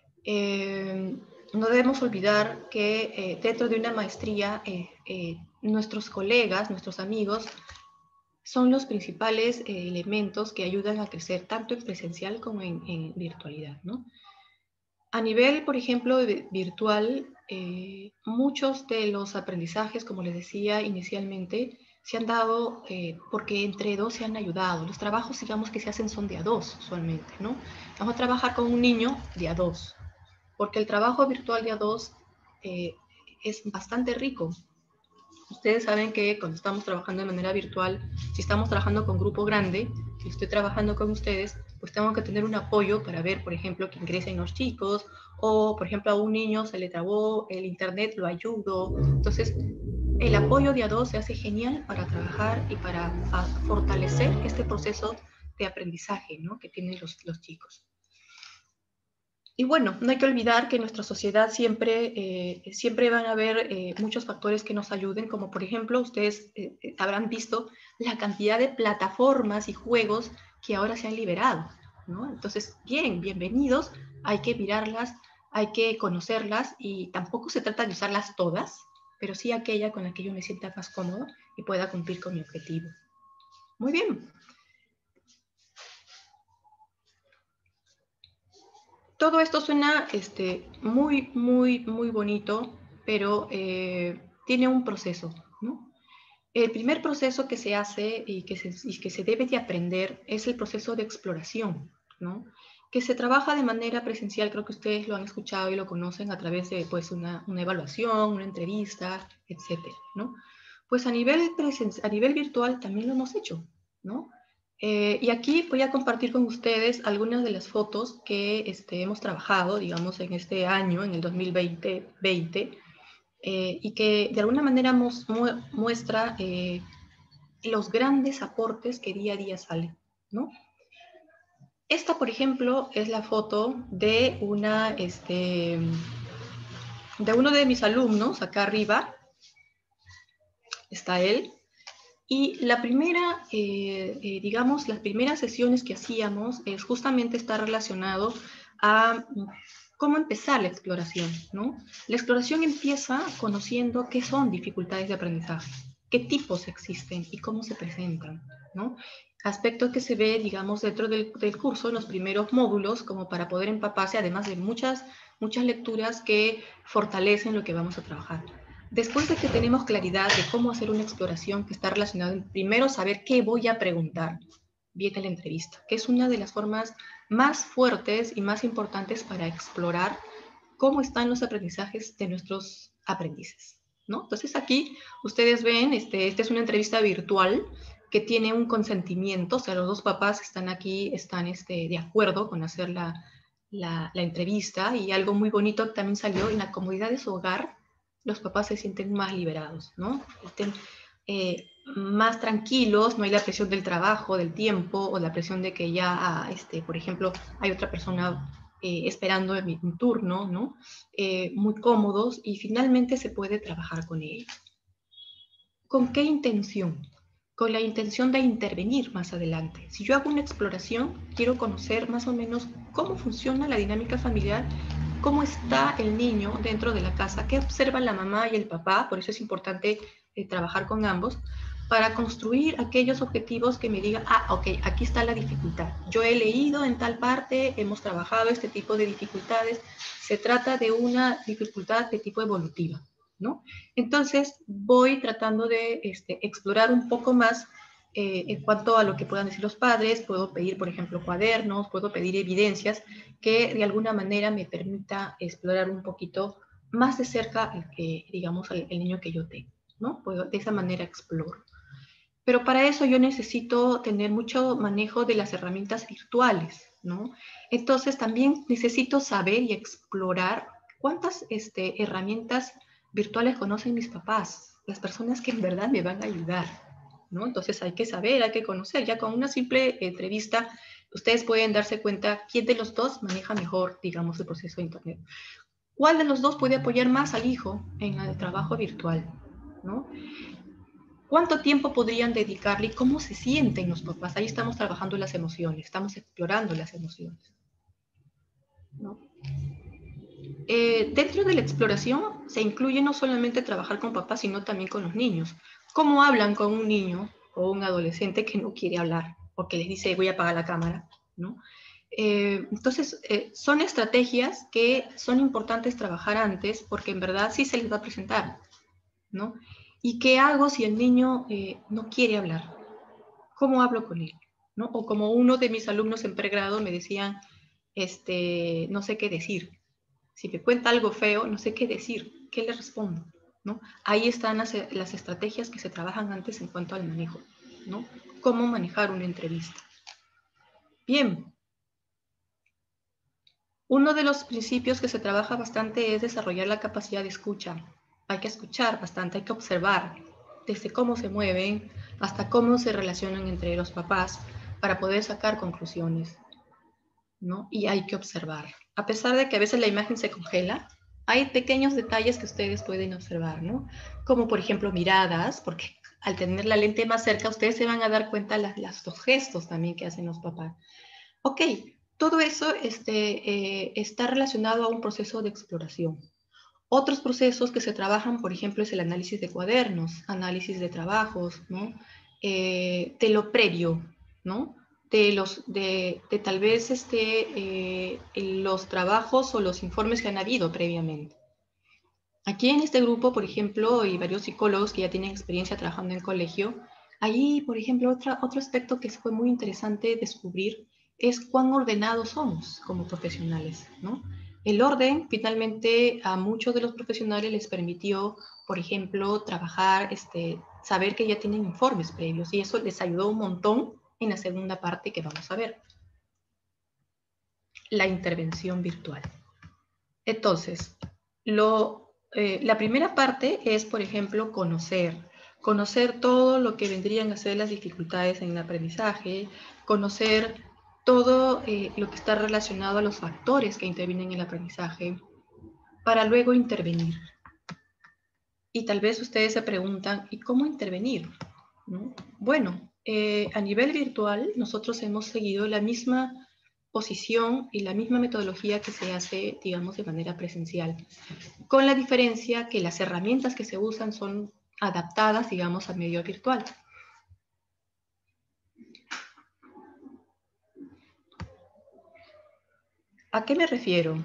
No debemos olvidar que dentro de una maestría nuestros colegas, nuestros amigos, son los principales elementos que ayudan a crecer tanto en presencial como en virtualidad, ¿no? A nivel, por ejemplo, virtual, muchos de los aprendizajes, como les decía inicialmente, se han dado porque entre dos se han ayudado. Los trabajos, digamos, que se hacen son de a dos usualmente, ¿no? Vamos a trabajar con un niño de a dos, porque el trabajo virtual de a dos es bastante rico. Ustedes saben que cuando estamos trabajando de manera virtual, si estamos trabajando con grupo grande, si estoy trabajando con ustedes, pues tengo que tener un apoyo para ver, por ejemplo, que ingresen los chicos, o, por ejemplo, a un niño se le trabó el internet, lo ayudo. Entonces, el apoyo de a dos se hace genial para trabajar y para fortalecer este proceso de aprendizaje, ¿no?, que tienen los chicos. Y bueno, no hay que olvidar que en nuestra sociedad siempre van a haber muchos factores que nos ayuden, como por ejemplo, ustedes habrán visto la cantidad de plataformas y juegos que ahora se han liberado, ¿no? Entonces, bienvenidos, hay que mirarlas, hay que conocerlas y tampoco se trata de usarlas todas, pero sí aquella con la que yo me sienta más cómodo y pueda cumplir con mi objetivo. Muy bien. Todo esto suena muy bonito, pero tiene un proceso, ¿no? El primer proceso que se hace y que se debe de aprender es el proceso de exploración, ¿no? Que se trabaja de manera presencial, creo que ustedes lo han escuchado y lo conocen a través de pues, una evaluación, una entrevista, etcétera, ¿no? Pues a nivel virtual también lo hemos hecho, ¿no? Y aquí voy a compartir con ustedes algunas de las fotos que hemos trabajado, digamos, en este año, en el 2020, y que de alguna manera muestra los grandes aportes que día a día salen, ¿no? Esta, por ejemplo, es la foto de de uno de mis alumnos, acá arriba está él, y la primera, digamos, las primeras sesiones que hacíamos es justamente estar relacionado a cómo empezar la exploración, ¿no? La exploración empieza conociendo qué son dificultades de aprendizaje, qué tipos existen y cómo se presentan, ¿no? Aspecto que se ve, digamos, dentro del curso en los primeros módulos, como para poder empaparse, además de muchas lecturas que fortalecen lo que vamos a trabajar. Después de que tenemos claridad de cómo hacer una exploración que está relacionada en primero saber qué voy a preguntar, viene la entrevista, que es una de las formas más fuertes y más importantes para explorar cómo están los aprendizajes de nuestros aprendices, ¿no? Entonces aquí ustedes ven, esta es una entrevista virtual que tiene un consentimiento, o sea, los dos papás están aquí, están de acuerdo con hacer la entrevista, y algo muy bonito que también salió: en la comodidad de su hogar, los papás se sienten más liberados, ¿no? Estén más tranquilos, no hay la presión del trabajo, del tiempo, o la presión de que ya, por ejemplo, hay otra persona esperando en mi turno, ¿no? Muy cómodos, y finalmente se puede trabajar con ellos. ¿Con qué intención? Con la intención de intervenir más adelante. Si yo hago una exploración, quiero conocer más o menos cómo funciona la dinámica familiar, cómo está el niño dentro de la casa, qué observan la mamá y el papá. Por eso es importante trabajar con ambos, para construir aquellos objetivos que me digan: ah, ok, aquí está la dificultad. Yo he leído en tal parte, hemos trabajado este tipo de dificultades, se trata de una dificultad de tipo evolutiva, ¿no? Entonces voy tratando de explorar un poco más en cuanto a lo que puedan decir los padres. Puedo pedir, por ejemplo, cuadernos, puedo pedir evidencias que de alguna manera me permita explorar un poquito más de cerca digamos, el niño que yo tengo, ¿no? De esa manera exploro. Pero para eso yo necesito tener mucho manejo de las herramientas virtuales, ¿no? Entonces también necesito saber y explorar cuántas herramientas virtuales conocen mis papás, las personas que en verdad me van a ayudar, ¿no? Entonces hay que saber, hay que conocer. Ya con una simple entrevista, ustedes pueden darse cuenta quién de los dos maneja mejor, digamos, el proceso de Internet. ¿Cuál de los dos puede apoyar más al hijo en el trabajo virtual, ¿no? ¿Cuánto tiempo podrían dedicarle y cómo se sienten los papás? Ahí estamos trabajando las emociones, estamos explorando las emociones, ¿no? Dentro de la exploración se incluye no solamente trabajar con papás, sino también con los niños. ¿Cómo hablan con un niño o un adolescente que no quiere hablar o que les dice: voy a apagar la cámara, ¿no? Entonces, son estrategias que son importantes trabajar antes, porque en verdad sí se les va a presentar, ¿no? ¿Y qué hago si el niño no quiere hablar? ¿Cómo hablo con él? ¿No? O como uno de mis alumnos en pregrado me decían, no sé qué decir. Si me cuenta algo feo, no sé qué decir. ¿Qué le respondo? ¿No? Ahí están las estrategias que se trabajan antes en cuanto al manejo, ¿no? Cómo manejar una entrevista. Bien. Uno de los principios que se trabaja bastante es desarrollar la capacidad de escucha. Hay que escuchar bastante, hay que observar desde cómo se mueven hasta cómo se relacionan entre los papás para poder sacar conclusiones, ¿no? Y hay que observar. A pesar de que a veces la imagen se congela, hay pequeños detalles que ustedes pueden observar, ¿no? Como por ejemplo miradas, porque al tener la lente más cerca, ustedes se van a dar cuenta de los gestos también que hacen los papás. Ok, todo eso está relacionado a un proceso de exploración. Otros procesos que se trabajan, por ejemplo, es el análisis de cuadernos, análisis de trabajos, ¿no? De lo previo, ¿no? De tal vez los trabajos o los informes que han habido previamente. Aquí en este grupo, por ejemplo, y varios psicólogos que ya tienen experiencia trabajando en colegio, ahí, por ejemplo, otro aspecto que fue muy interesante descubrir es cuán ordenados somos como profesionales, ¿no? El orden, finalmente, a muchos de los profesionales les permitió, por ejemplo, trabajar, saber que ya tienen informes previos, y eso les ayudó un montón en la segunda parte que vamos a ver, la intervención virtual. Entonces, la primera parte es, por ejemplo, conocer todo lo que vendrían a ser las dificultades en el aprendizaje, conocer todo lo que está relacionado a los factores que intervienen en el aprendizaje, para luego intervenir. Y tal vez ustedes se preguntan, ¿y cómo intervenir? ¿No? Bueno, a nivel virtual, nosotros hemos seguido la misma posición y la misma metodología que se hace, digamos, de manera presencial, con la diferencia que las herramientas que se usan son adaptadas, digamos, al medio virtual. ¿A qué me refiero?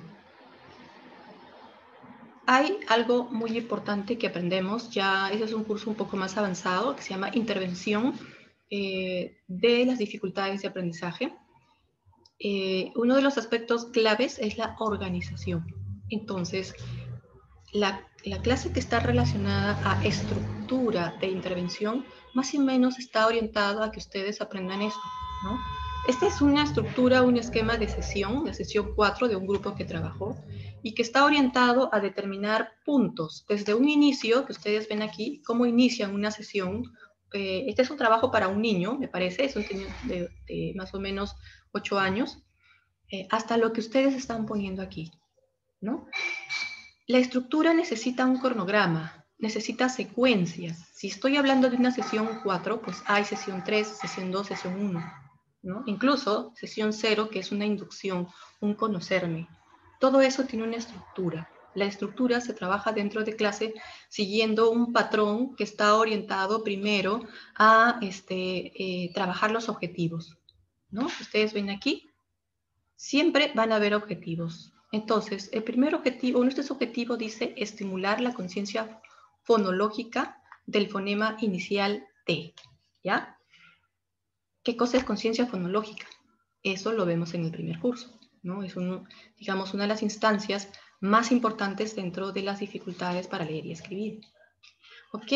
Hay algo muy importante que aprendemos, ya ese es un curso un poco más avanzado, que se llama Intervención de las dificultades de aprendizaje. Uno de los aspectos claves es la organización. Entonces, la clase que está relacionada a estructura de intervención, más o menos está orientada a que ustedes aprendan esto, ¿no? Esta es una estructura, un esquema de sesión, la sesión 4 de un grupo que trabajó, y que está orientado a determinar puntos, desde un inicio, que ustedes ven aquí, cómo inician una sesión. Este es un trabajo para un niño, me parece, es un niño de más o menos 8 años, hasta lo que ustedes están poniendo aquí, ¿no? La estructura necesita un cronograma, necesita secuencias. Si estoy hablando de una sesión 4, pues hay sesión 3, sesión 2, sesión 1, ¿no? Incluso sesión 0, que es una inducción, un conocerme. Todo eso tiene una estructura. La estructura se trabaja dentro de clase siguiendo un patrón que está orientado primero a trabajar los objetivos, ¿no? Ustedes ven aquí, siempre van a haber objetivos. Entonces, el primer objetivo, nuestro objetivo dice estimular la conciencia fonológica del fonema inicial T, ¿ya? ¿Qué cosa es conciencia fonológica? Eso lo vemos en el primer curso, ¿no? Es, digamos, una de las instancias más importantes dentro de las dificultades para leer y escribir. Ok,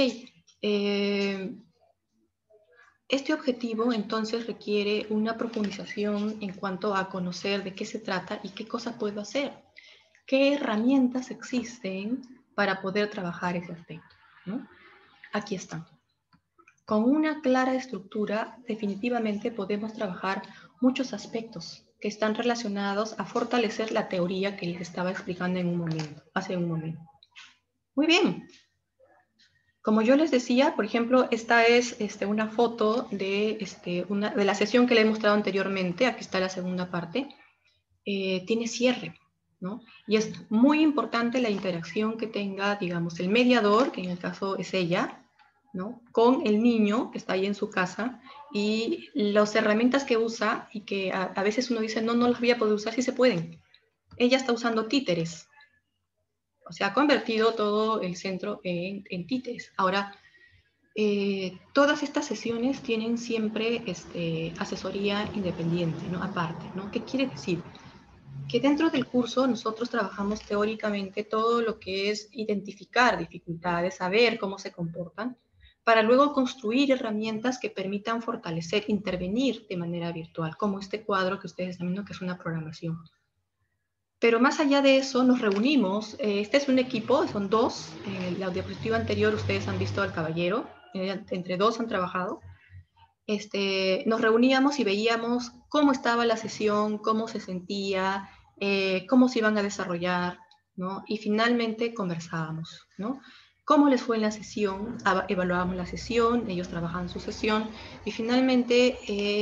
este objetivo entonces requiere una profundización en cuanto a conocer de qué se trata y qué cosas puedo hacer. ¿Qué herramientas existen para poder trabajar ese aspecto, ¿no? Aquí están. Con una clara estructura, definitivamente podemos trabajar muchos aspectos que están relacionados a fortalecer la teoría que les estaba explicando hace un momento. Muy bien. Como yo les decía, por ejemplo, esta es una foto de la sesión que le he mostrado anteriormente. Aquí está la segunda parte. Tiene cierre, ¿no? Y es muy importante la interacción que tenga, digamos, el mediador, que en el caso es ella, ¿no? Con el niño que está ahí en su casa, y las herramientas que usa y que a veces uno dice, no las voy a poder usar, sí se pueden. Ella está usando títeres. O sea, ha convertido todo el centro en títeres. Ahora, todas estas sesiones tienen siempre asesoría independiente, ¿no? Aparte, ¿no? ¿Qué quiere decir? Que dentro del curso nosotros trabajamos teóricamente todo lo que es identificar dificultades, saber cómo se comportan, para luego construir herramientas que permitan fortalecer, intervenir de manera virtual, como este cuadro que ustedes están viendo, que es una programación. Pero más allá de eso, nos reunimos. Este es un equipo, son dos. En la diapositiva anterior ustedes han visto al caballero, entre dos han trabajado. Nos reuníamos y veíamos cómo estaba la sesión, cómo se sentía, cómo se iban a desarrollar, ¿no? Y finalmente conversábamos, ¿no? Cómo les fue en la sesión, evaluábamos la sesión, ellos trabajaban su sesión, y finalmente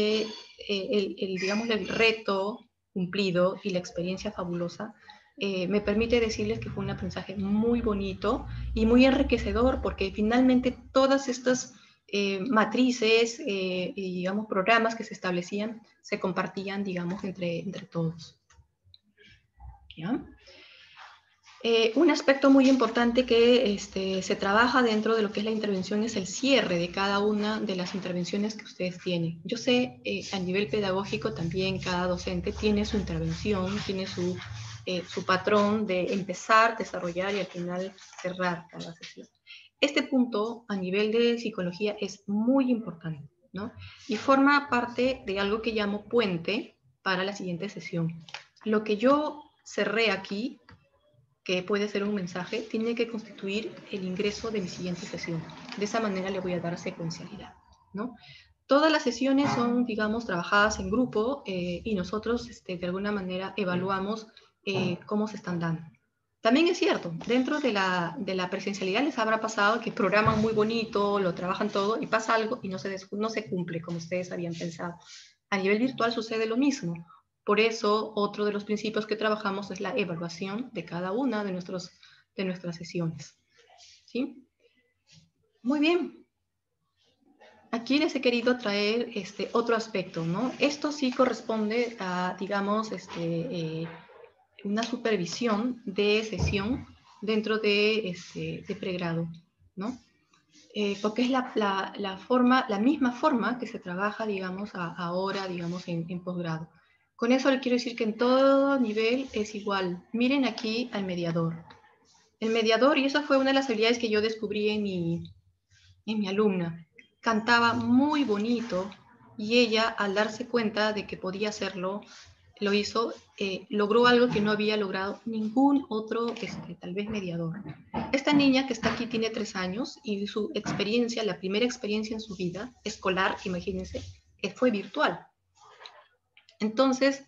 digamos, el reto cumplido y la experiencia fabulosa me permite decirles que fue un aprendizaje muy bonito y muy enriquecedor, porque finalmente todas estas matrices y, digamos, programas que se establecían, se compartían, digamos, entre todos. ¿Ya? Un aspecto muy importante que se trabaja dentro de lo que es la intervención es el cierre de cada una de las intervenciones que ustedes tienen. Yo sé, a nivel pedagógico también cada docente tiene su intervención, tiene su patrón de empezar, desarrollar y al final cerrar cada sesión. Este punto a nivel de psicología es muy importante, ¿no? Y forma parte de algo que llamo puente para la siguiente sesión. Lo que yo cerré aquí, que puede ser un mensaje, tiene que constituir el ingreso de mi siguiente sesión. De esa manera le voy a dar secuencialidad, ¿no? Todas las sesiones son, digamos, trabajadas en grupo y nosotros, de alguna manera, evaluamos cómo se están dando. También es cierto, dentro de la presencialidad les habrá pasado que programan muy bonito, lo trabajan todo y pasa algo y no se cumple como ustedes habían pensado. A nivel virtual sucede lo mismo. Por eso, otro de los principios que trabajamos es la evaluación de cada una de nuestras sesiones. ¿Sí? Muy bien. Aquí les he querido traer otro aspecto, ¿no? Esto sí corresponde a, digamos, una supervisión de sesión dentro de pregrado, ¿no? Porque es la misma forma que se trabaja, digamos, ahora, digamos, en posgrado. Con eso le quiero decir que en todo nivel es igual. Miren aquí al mediador. El mediador, y esa fue una de las habilidades que yo descubrí en mi alumna, cantaba muy bonito y ella, al darse cuenta de que podía hacerlo, lo hizo, logró algo que no había logrado ningún otro, tal vez mediador. Esta niña que está aquí tiene 3 años y su experiencia, la primera experiencia en su vida escolar, imagínense, fue virtual. Entonces,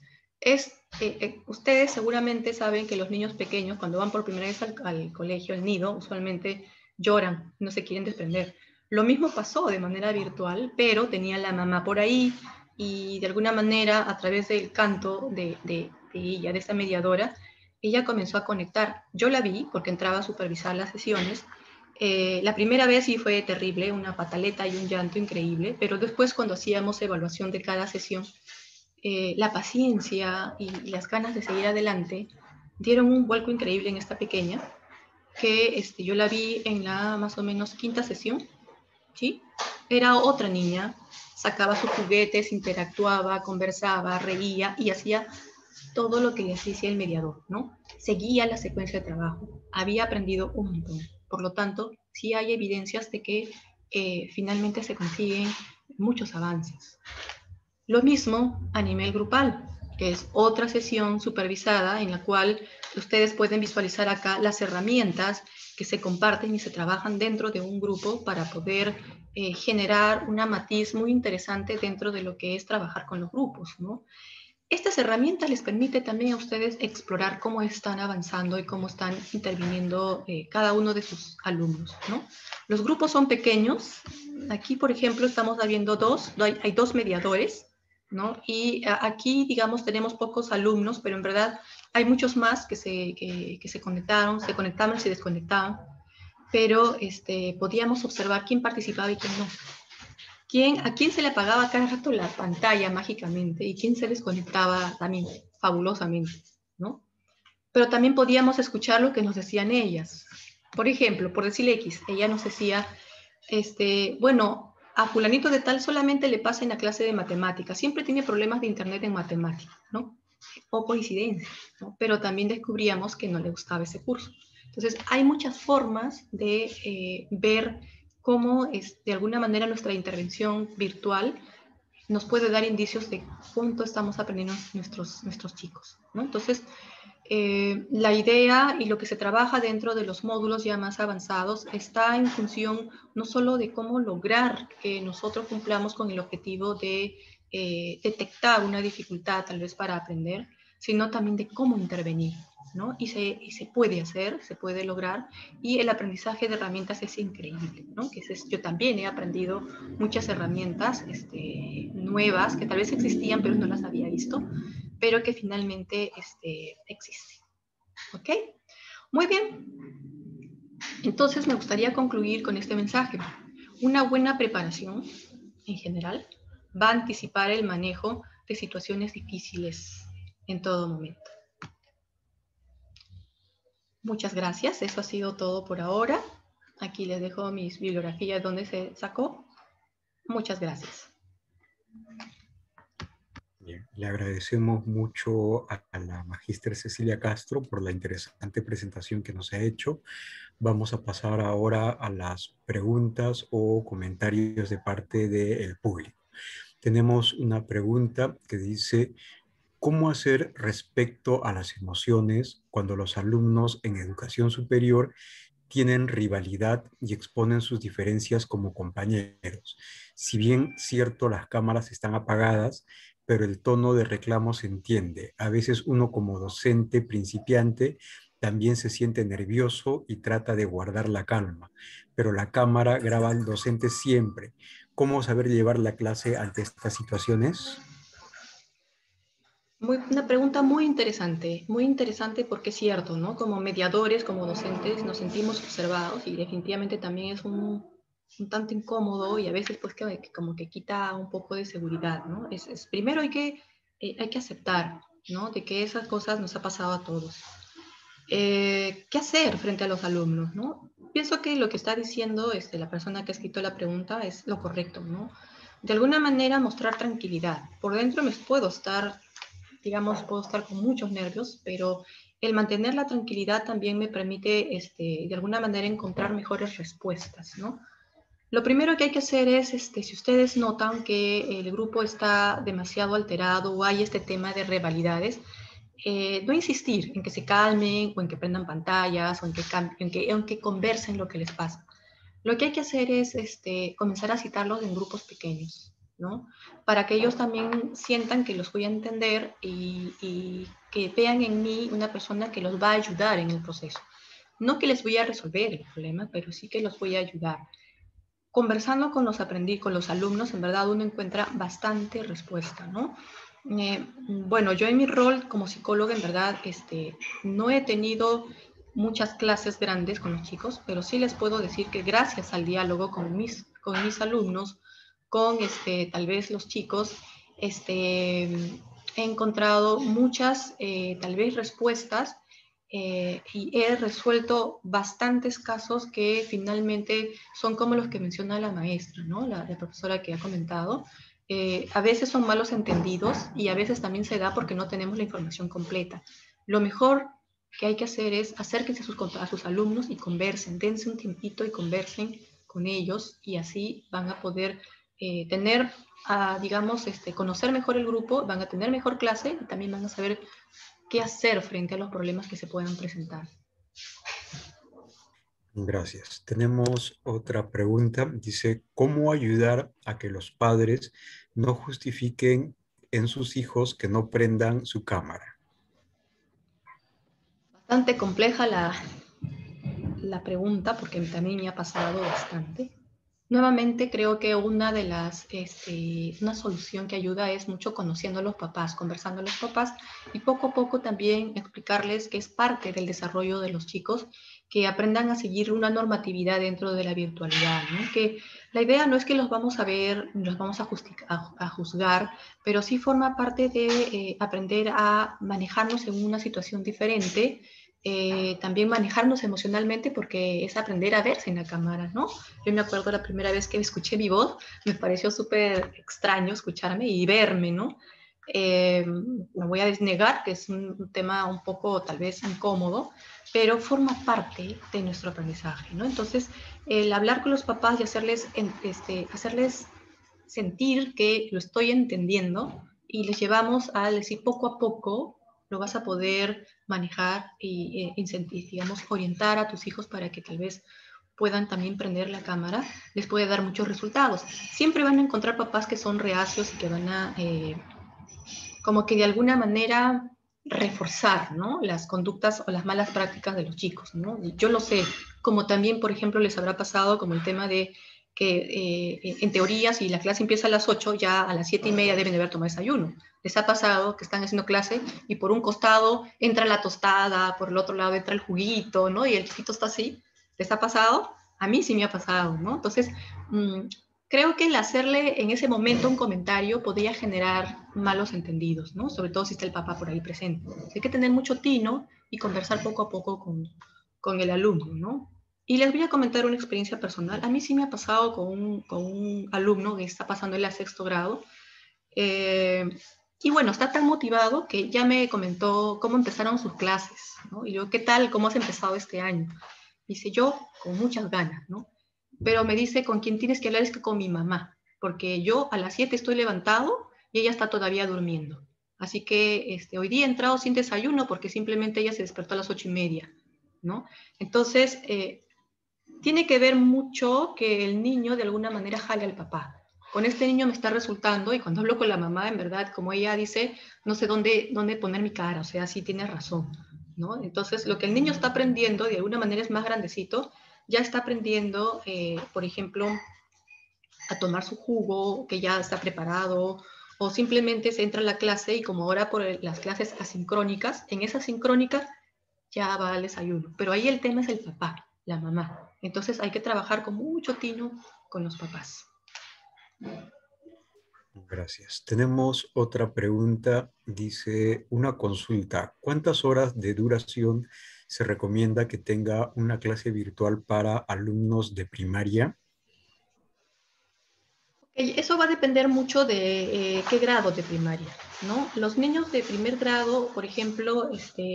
ustedes seguramente saben que los niños pequeños, cuando van por primera vez al colegio, al nido, usualmente lloran, no se quieren desprender. Lo mismo pasó de manera virtual, pero tenía la mamá por ahí y de alguna manera, a través del canto de ella, de esa mediadora, ella comenzó a conectar. Yo la vi porque entraba a supervisar las sesiones. La primera vez sí fue terrible, una pataleta y un llanto increíble, pero después cuando hacíamos evaluación de cada sesión, la paciencia y las ganas de seguir adelante dieron un vuelco increíble en esta pequeña, que yo la vi en la más o menos 5ª sesión, ¿sí? Era otra niña, sacaba sus juguetes, interactuaba, conversaba, reía y hacía todo lo que le hacía el mediador, ¿no? Seguía la secuencia de trabajo, había aprendido un montón. Por lo tanto, sí hay evidencias de que finalmente se consiguen muchos avances. Lo mismo a nivel grupal, que es otra sesión supervisada en la cual ustedes pueden visualizar acá las herramientas que se comparten y se trabajan dentro de un grupo para poder generar una matiz muy interesante dentro de lo que es trabajar con los grupos, ¿no? Estas herramientas les permiten también a ustedes explorar cómo están avanzando y cómo están interviniendo cada uno de sus alumnos, ¿no? Los grupos son pequeños. Aquí, por ejemplo, estamos viendo hay 2 mediadores, ¿no? Y aquí, digamos, tenemos pocos alumnos, pero en verdad hay muchos más que se conectaban y se desconectaban, pero podíamos observar quién participaba y quién no. ¿A quién se le apagaba cada rato la pantalla mágicamente y quién se desconectaba también fabulosamente, ¿no? Pero también podíamos escuchar lo que nos decían ellas. Por ejemplo, por decir X, ella nos decía, bueno, a fulanito de tal solamente le pasa en la clase de matemáticas, siempre tiene problemas de internet en matemáticas, ¿no? O coincidencia, ¿no? Pero también descubríamos que no le gustaba ese curso. Entonces, hay muchas formas de ver cómo de alguna manera nuestra intervención virtual nos puede dar indicios de cuánto estamos aprendiendo nuestros chicos, ¿no? Entonces, la idea y lo que se trabaja dentro de los módulos ya más avanzados está en función no solo de cómo lograr que nosotros cumplamos con el objetivo de detectar una dificultad tal vez para aprender, sino también de cómo intervenir, ¿no? Y se puede hacer, se puede lograr, y el aprendizaje de herramientas es increíble, ¿no? Yo también he aprendido muchas herramientas nuevas que tal vez existían pero no las había visto, pero que finalmente existen. ¿Ok? Muy bien. Entonces me gustaría concluir con este mensaje. Una buena preparación, en general, va a anticipar el manejo de situaciones difíciles en todo momento. Muchas gracias, eso ha sido todo por ahora. Aquí les dejo mis bibliografías donde se sacó. Muchas gracias. Bien, le agradecemos mucho a la magíster Cecilia Castro por la interesante presentación que nos ha hecho. Vamos a pasar ahora a las preguntas o comentarios de parte del público. Tenemos una pregunta que dice: ¿cómo hacer respecto a las emociones cuando los alumnos en educación superior tienen rivalidad y exponen sus diferencias como compañeros? Si bien cierto, las cámaras están apagadas, pero el tono de reclamo se entiende. A veces uno como docente principiante también se siente nervioso y trata de guardar la calma, pero la cámara graba al docente siempre. ¿Cómo saber llevar la clase ante estas situaciones? Una pregunta muy interesante porque es cierto, ¿no? Como mediadores, como docentes, nos sentimos observados y definitivamente también es un tanto incómodo y a veces pues que como que quita un poco de seguridad, ¿no? Primero hay que aceptar, ¿no? De que esas cosas nos ha pasado a todos. ¿Qué hacer frente a los alumnos, ¿no? Pienso que lo que está diciendo la persona que ha escrito la pregunta es lo correcto, ¿no? De alguna manera mostrar tranquilidad. Por dentro me puedo estar, digamos, puedo estar con muchos nervios, pero el mantener la tranquilidad también me permite, de alguna manera, encontrar mejores respuestas, ¿no? Lo primero que hay que hacer es, si ustedes notan que el grupo está demasiado alterado o hay este tema de rivalidades, no insistir en que se calmen o en que prendan pantallas o en que conversen lo que les pasa. Lo que hay que hacer es comenzar a citarlos en grupos pequeños, ¿no? Para que ellos también sientan que los voy a entender y que vean en mí una persona que los va a ayudar en el proceso. No que les voy a resolver el problema, pero sí que los voy a ayudar. Conversando con con los alumnos, en verdad uno encuentra bastante respuesta, ¿no? Bueno, yo en mi rol como psicóloga, en verdad, no he tenido muchas clases grandes con los chicos, pero sí les puedo decir que gracias al diálogo con mis alumnos, con tal vez los chicos, he encontrado muchas, tal vez, respuestas y he resuelto bastantes casos que finalmente son como los que menciona la maestra, ¿no? La profesora que ha comentado. A veces son malos entendidos y a veces también se da porque no tenemos la información completa. Lo mejor que hay que hacer es acérquense a sus alumnos y conversen, dense un tiempito y conversen con ellos y así van a poder tener, digamos, conocer mejor el grupo, van a tener mejor clase y también van a saber qué hacer frente a los problemas que se puedan presentar. Gracias. Tenemos otra pregunta. Dice: ¿cómo ayudar a que los padres no justifiquen en sus hijos que no prendan su cámara? Bastante compleja la pregunta porque también me ha pasado bastante. Nuevamente creo que una solución que ayuda es mucho conociendo a los papás, conversando a los papás y poco a poco también explicarles que es parte del desarrollo de los chicos que aprendan a seguir una normatividad dentro de la virtualidad, ¿no? Que la idea no es que los vamos a ver, los vamos a juzgar, pero sí forma parte de aprender a manejarnos en una situación diferente, también manejarnos emocionalmente porque es aprender a verse en la cámara, ¿no? Yo me acuerdo la primera vez que escuché mi voz, me pareció súper extraño escucharme y verme, ¿no? Me voy a desnegar que es un tema un poco tal vez incómodo, pero forma parte de nuestro aprendizaje, ¿no? Entonces, el hablar con los papás y hacerles sentir que lo estoy entendiendo y les llevamos a decir poco a poco lo vas a poder manejar y digamos, orientar a tus hijos para que tal vez puedan también prender la cámara, les puede dar muchos resultados. Siempre van a encontrar papás que son reacios y que van a, como que de alguna manera, reforzar, ¿no? Las conductas o las malas prácticas de los chicos, ¿no? Yo lo sé, como también, por ejemplo, les habrá pasado como el tema de que en teoría, si la clase empieza a las 8, ya a las 7:30 deben de haber tomado desayuno. Les ha pasado que están haciendo clase y por un costado entra la tostada, por el otro lado entra el juguito, ¿no? Y el chiquito está así. ¿Les ha pasado? A mí sí me ha pasado, ¿no? Entonces, creo que el hacerle en ese momento un comentario podría generar malos entendidos, ¿no? Sobre todo si está el papá por ahí presente. Hay que tener mucho tino y conversar poco a poco con el alumno, ¿no? Y les voy a comentar una experiencia personal. A mí sí me ha pasado con un alumno que está pasando en el sexto grado. Y bueno, está tan motivado que ya me comentó cómo empezaron sus clases, ¿no? Y yo, ¿qué tal? ¿Cómo has empezado este año? Dice, yo con muchas ganas, ¿no? Pero me dice, con quién tienes que hablar es que con mi mamá, porque yo a las 7 estoy levantado y ella está todavía durmiendo. Así que hoy día he entrado sin desayuno porque simplemente ella se despertó a las 8:30, ¿no? Entonces, tiene que ver mucho que el niño de alguna manera jale al papá. Con este niño me está resultando, y cuando hablo con la mamá, en verdad, como ella dice, no sé dónde poner mi cara, o sea, sí tiene razón, ¿no? Entonces, lo que el niño está aprendiendo, de alguna manera es más grandecito, ya está aprendiendo, por ejemplo, a tomar su jugo, que ya está preparado, o simplemente se entra a la clase y como ahora por las clases asincrónicas, en esa sincrónica ya va al desayuno. Pero ahí el tema es el papá, la mamá. Entonces hay que trabajar con mucho tino con los papás. Gracias. Tenemos otra pregunta. Dice, una consulta. ¿Cuántas horas de duración se recomienda que tenga una clase virtual para alumnos de primaria? Eso va a depender mucho de qué grado de primaria, ¿no? Los niños de primer grado, por ejemplo,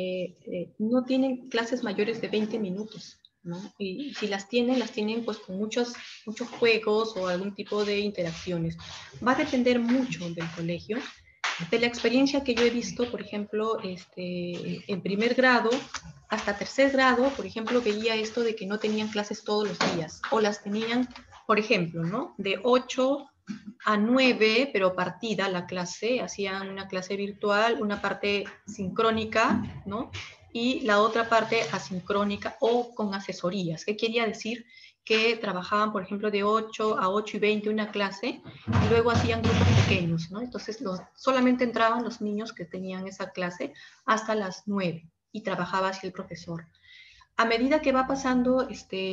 no tienen clases mayores de 20 minutos, ¿no? Y si las tienen pues con muchos juegos o algún tipo de interacciones. Va a depender mucho del colegio. De la experiencia que yo he visto, por ejemplo, en primer grado hasta tercer grado, por ejemplo, veía esto de que no tenían clases todos los días o las tenían, por ejemplo, ¿no? De 8 a 9, pero partida la clase, hacían una clase virtual, una parte sincrónica, ¿no? Y la otra parte asincrónica o con asesorías. ¿Qué quería decir? Que trabajaban, por ejemplo, de 8 a 8:20 una clase y luego hacían grupos pequeños, ¿no? Entonces solamente entraban los niños que tenían esa clase hasta las 9 y trabajaba así el profesor. A medida que va pasando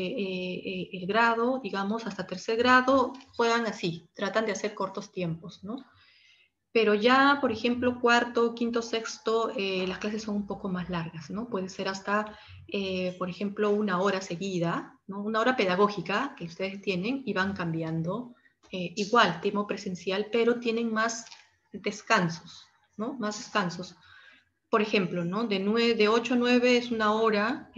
el grado, digamos, hasta tercer grado, juegan así, tratan de hacer cortos tiempos, ¿no? Pero ya, por ejemplo, cuarto, quinto, sexto, las clases son un poco más largas, ¿no? Puede ser hasta, por ejemplo, una hora seguida, ¿no? Una hora pedagógica que ustedes tienen y van cambiando. Igual, tema presencial, pero tienen más descansos, ¿no? Más descansos. Por ejemplo, ¿no? De 8 a 9 es una hora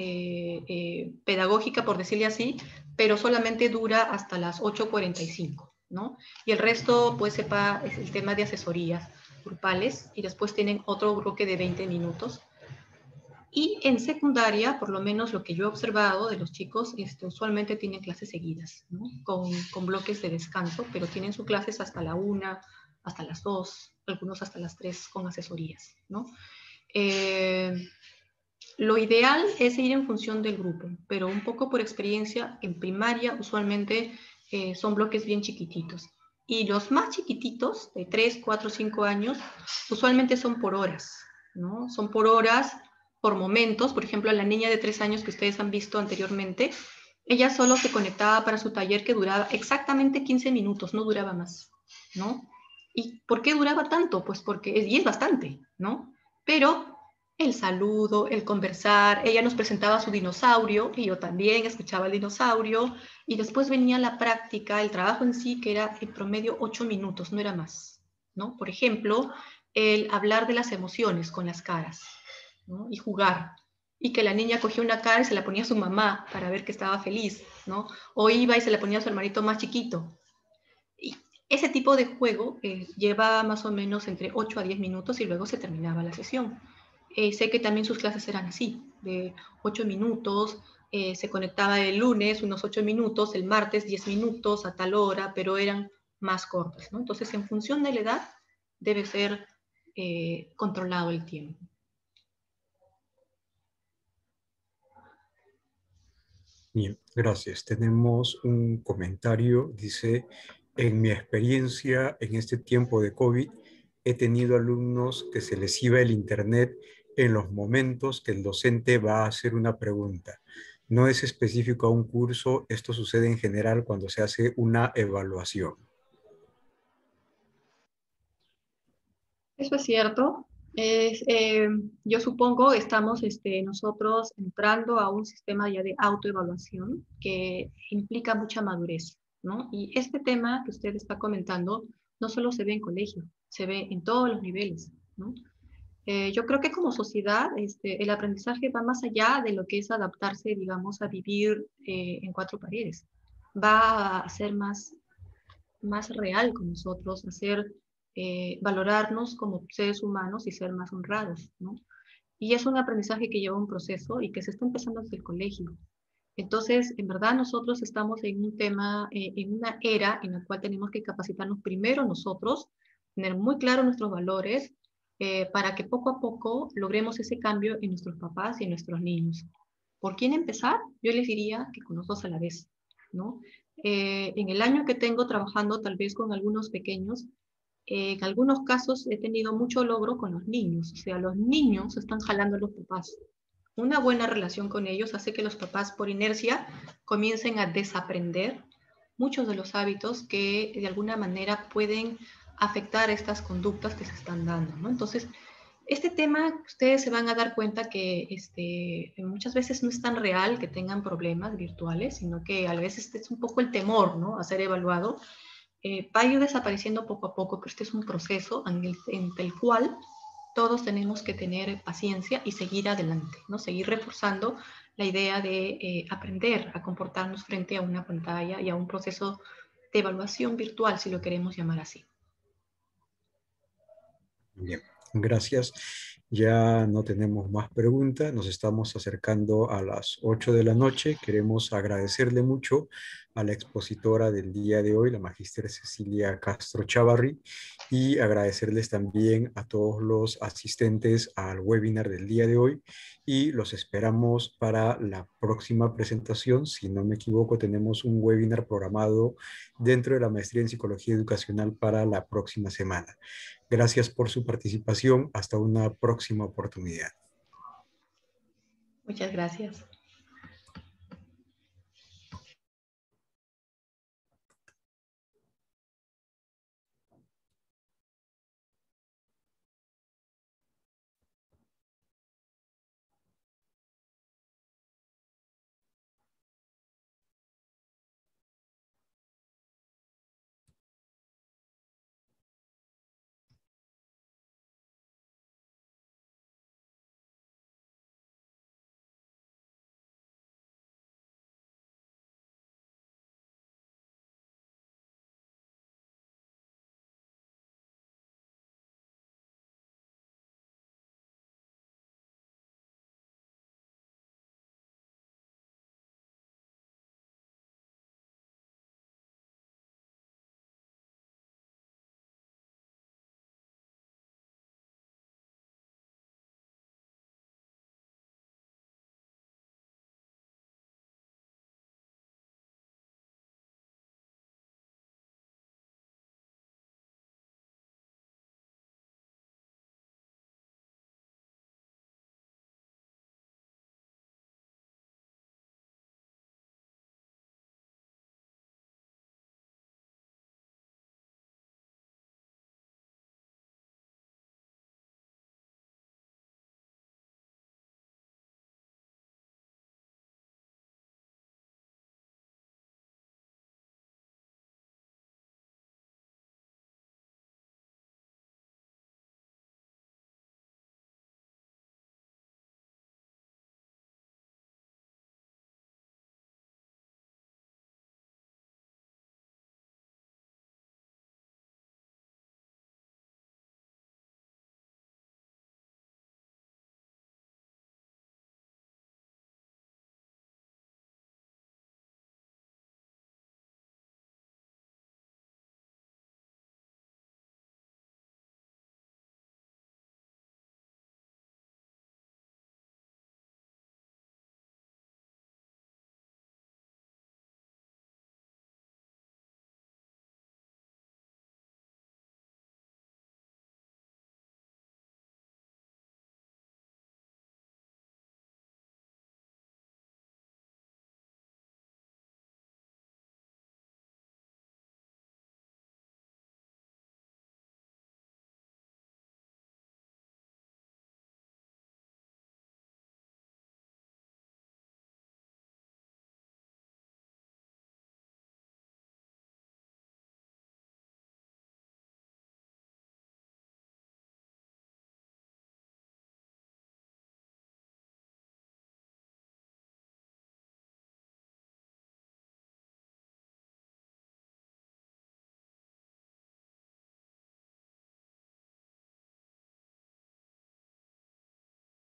pedagógica, por decirle así, pero solamente dura hasta las 8:45, ¿no? Y el resto, pues, es el tema de asesorías grupales y después tienen otro bloque de 20 minutos. Y en secundaria, por lo menos lo que yo he observado de los chicos, usualmente tienen clases seguidas, ¿no? Con bloques de descanso, pero tienen sus clases hasta la 1, hasta las 2, algunos hasta las 3 con asesorías, ¿no? Eh, lo ideal es ir en función del grupo, pero un poco por experiencia, en primaria usualmente son bloques bien chiquititos. Y los más chiquititos, de 3, 4, 5 años, usualmente son por horas, ¿no? Son por horas, por momentos. Por ejemplo, la niña de 3 años que ustedes han visto anteriormente, ella solo se conectaba para su taller que duraba exactamente 15 minutos, no duraba más, ¿no? ¿Y por qué duraba tanto? Pues porque es bastante, ¿no? Pero el saludo, el conversar, ella nos presentaba su dinosaurio y yo también escuchaba el dinosaurio y después venía la práctica, el trabajo en sí, que era en promedio 8 minutos, no era más, ¿no? Por ejemplo, el hablar de las emociones con las caras, ¿no? Y jugar. Y que la niña cogía una cara y se la ponía a su mamá para ver que estaba feliz, ¿no? O iba y se la ponía a su hermanito más chiquito. Y ese tipo de juego lleva más o menos entre 8 a 10 minutos y luego se terminaba la sesión. Sé que también sus clases eran así, de 8 minutos, se conectaba el lunes unos 8 minutos, el martes 10 minutos a tal hora, pero eran más cortas, ¿no? Entonces, en función de la edad, debe ser controlado el tiempo. Bien, gracias. Tenemos un comentario. Dice, en mi experiencia en este tiempo de COVID, he tenido alumnos que se les iba el internet en los momentos que el docente va a hacer una pregunta. No es específico a un curso, esto sucede en general cuando se hace una evaluación. Eso es cierto. Es, yo supongo estamos nosotros entrando a un sistema ya de autoevaluación que implica mucha madurez, ¿no? Y este tema que usted está comentando no solo se ve en colegio, se ve en todos los niveles, ¿no? Yo creo que como sociedad el aprendizaje va más allá de lo que es adaptarse, digamos, a vivir en cuatro paredes. Va a ser más real con nosotros, hacer, valorarnos como seres humanos y ser más honrados, ¿no? Y es un aprendizaje que lleva un proceso y que se está empezando desde el colegio. Entonces, en verdad nosotros estamos en un tema, en una era en la cual tenemos que capacitarnos primero nosotros, tener muy claro nuestros valores, para que poco a poco logremos ese cambio en nuestros papás y en nuestros niños. ¿Por quién empezar? Yo les diría que con los dos a la vez, ¿no? En el año que tengo trabajando tal vez con algunos pequeños, en algunos casos he tenido mucho logro con los niños, o sea, los niños están jalando a los papás. Una buena relación con ellos hace que los papás por inercia comiencen a desaprender muchos de los hábitos que de alguna manera pueden afectar estas conductas que se están dando, ¿no? Entonces, este tema, ustedes se van a dar cuenta que muchas veces no es tan real que tengan problemas virtuales, sino que a veces es un poco el temor, ¿no? A ser evaluado. Va a ir desapareciendo poco a poco, pero este es un proceso en el cual todos tenemos que tener paciencia y seguir adelante, ¿no? Seguir reforzando la idea de aprender a comportarnos frente a una pantalla y a un proceso de evaluación virtual, si lo queremos llamar así. Bien, gracias. Ya no tenemos más preguntas. Nos estamos acercando a las 8 de la noche. Queremos agradecerle mucho a la expositora del día de hoy, la magíster Cecilia Castro Chavarri, y agradecerles también a todos los asistentes al webinar del día de hoy. Y los esperamos para la próxima presentación. Si no me equivoco, tenemos un webinar programado dentro de la maestría en psicología educacional para la próxima semana. Gracias por su participación. Hasta una próxima oportunidad. Muchas gracias.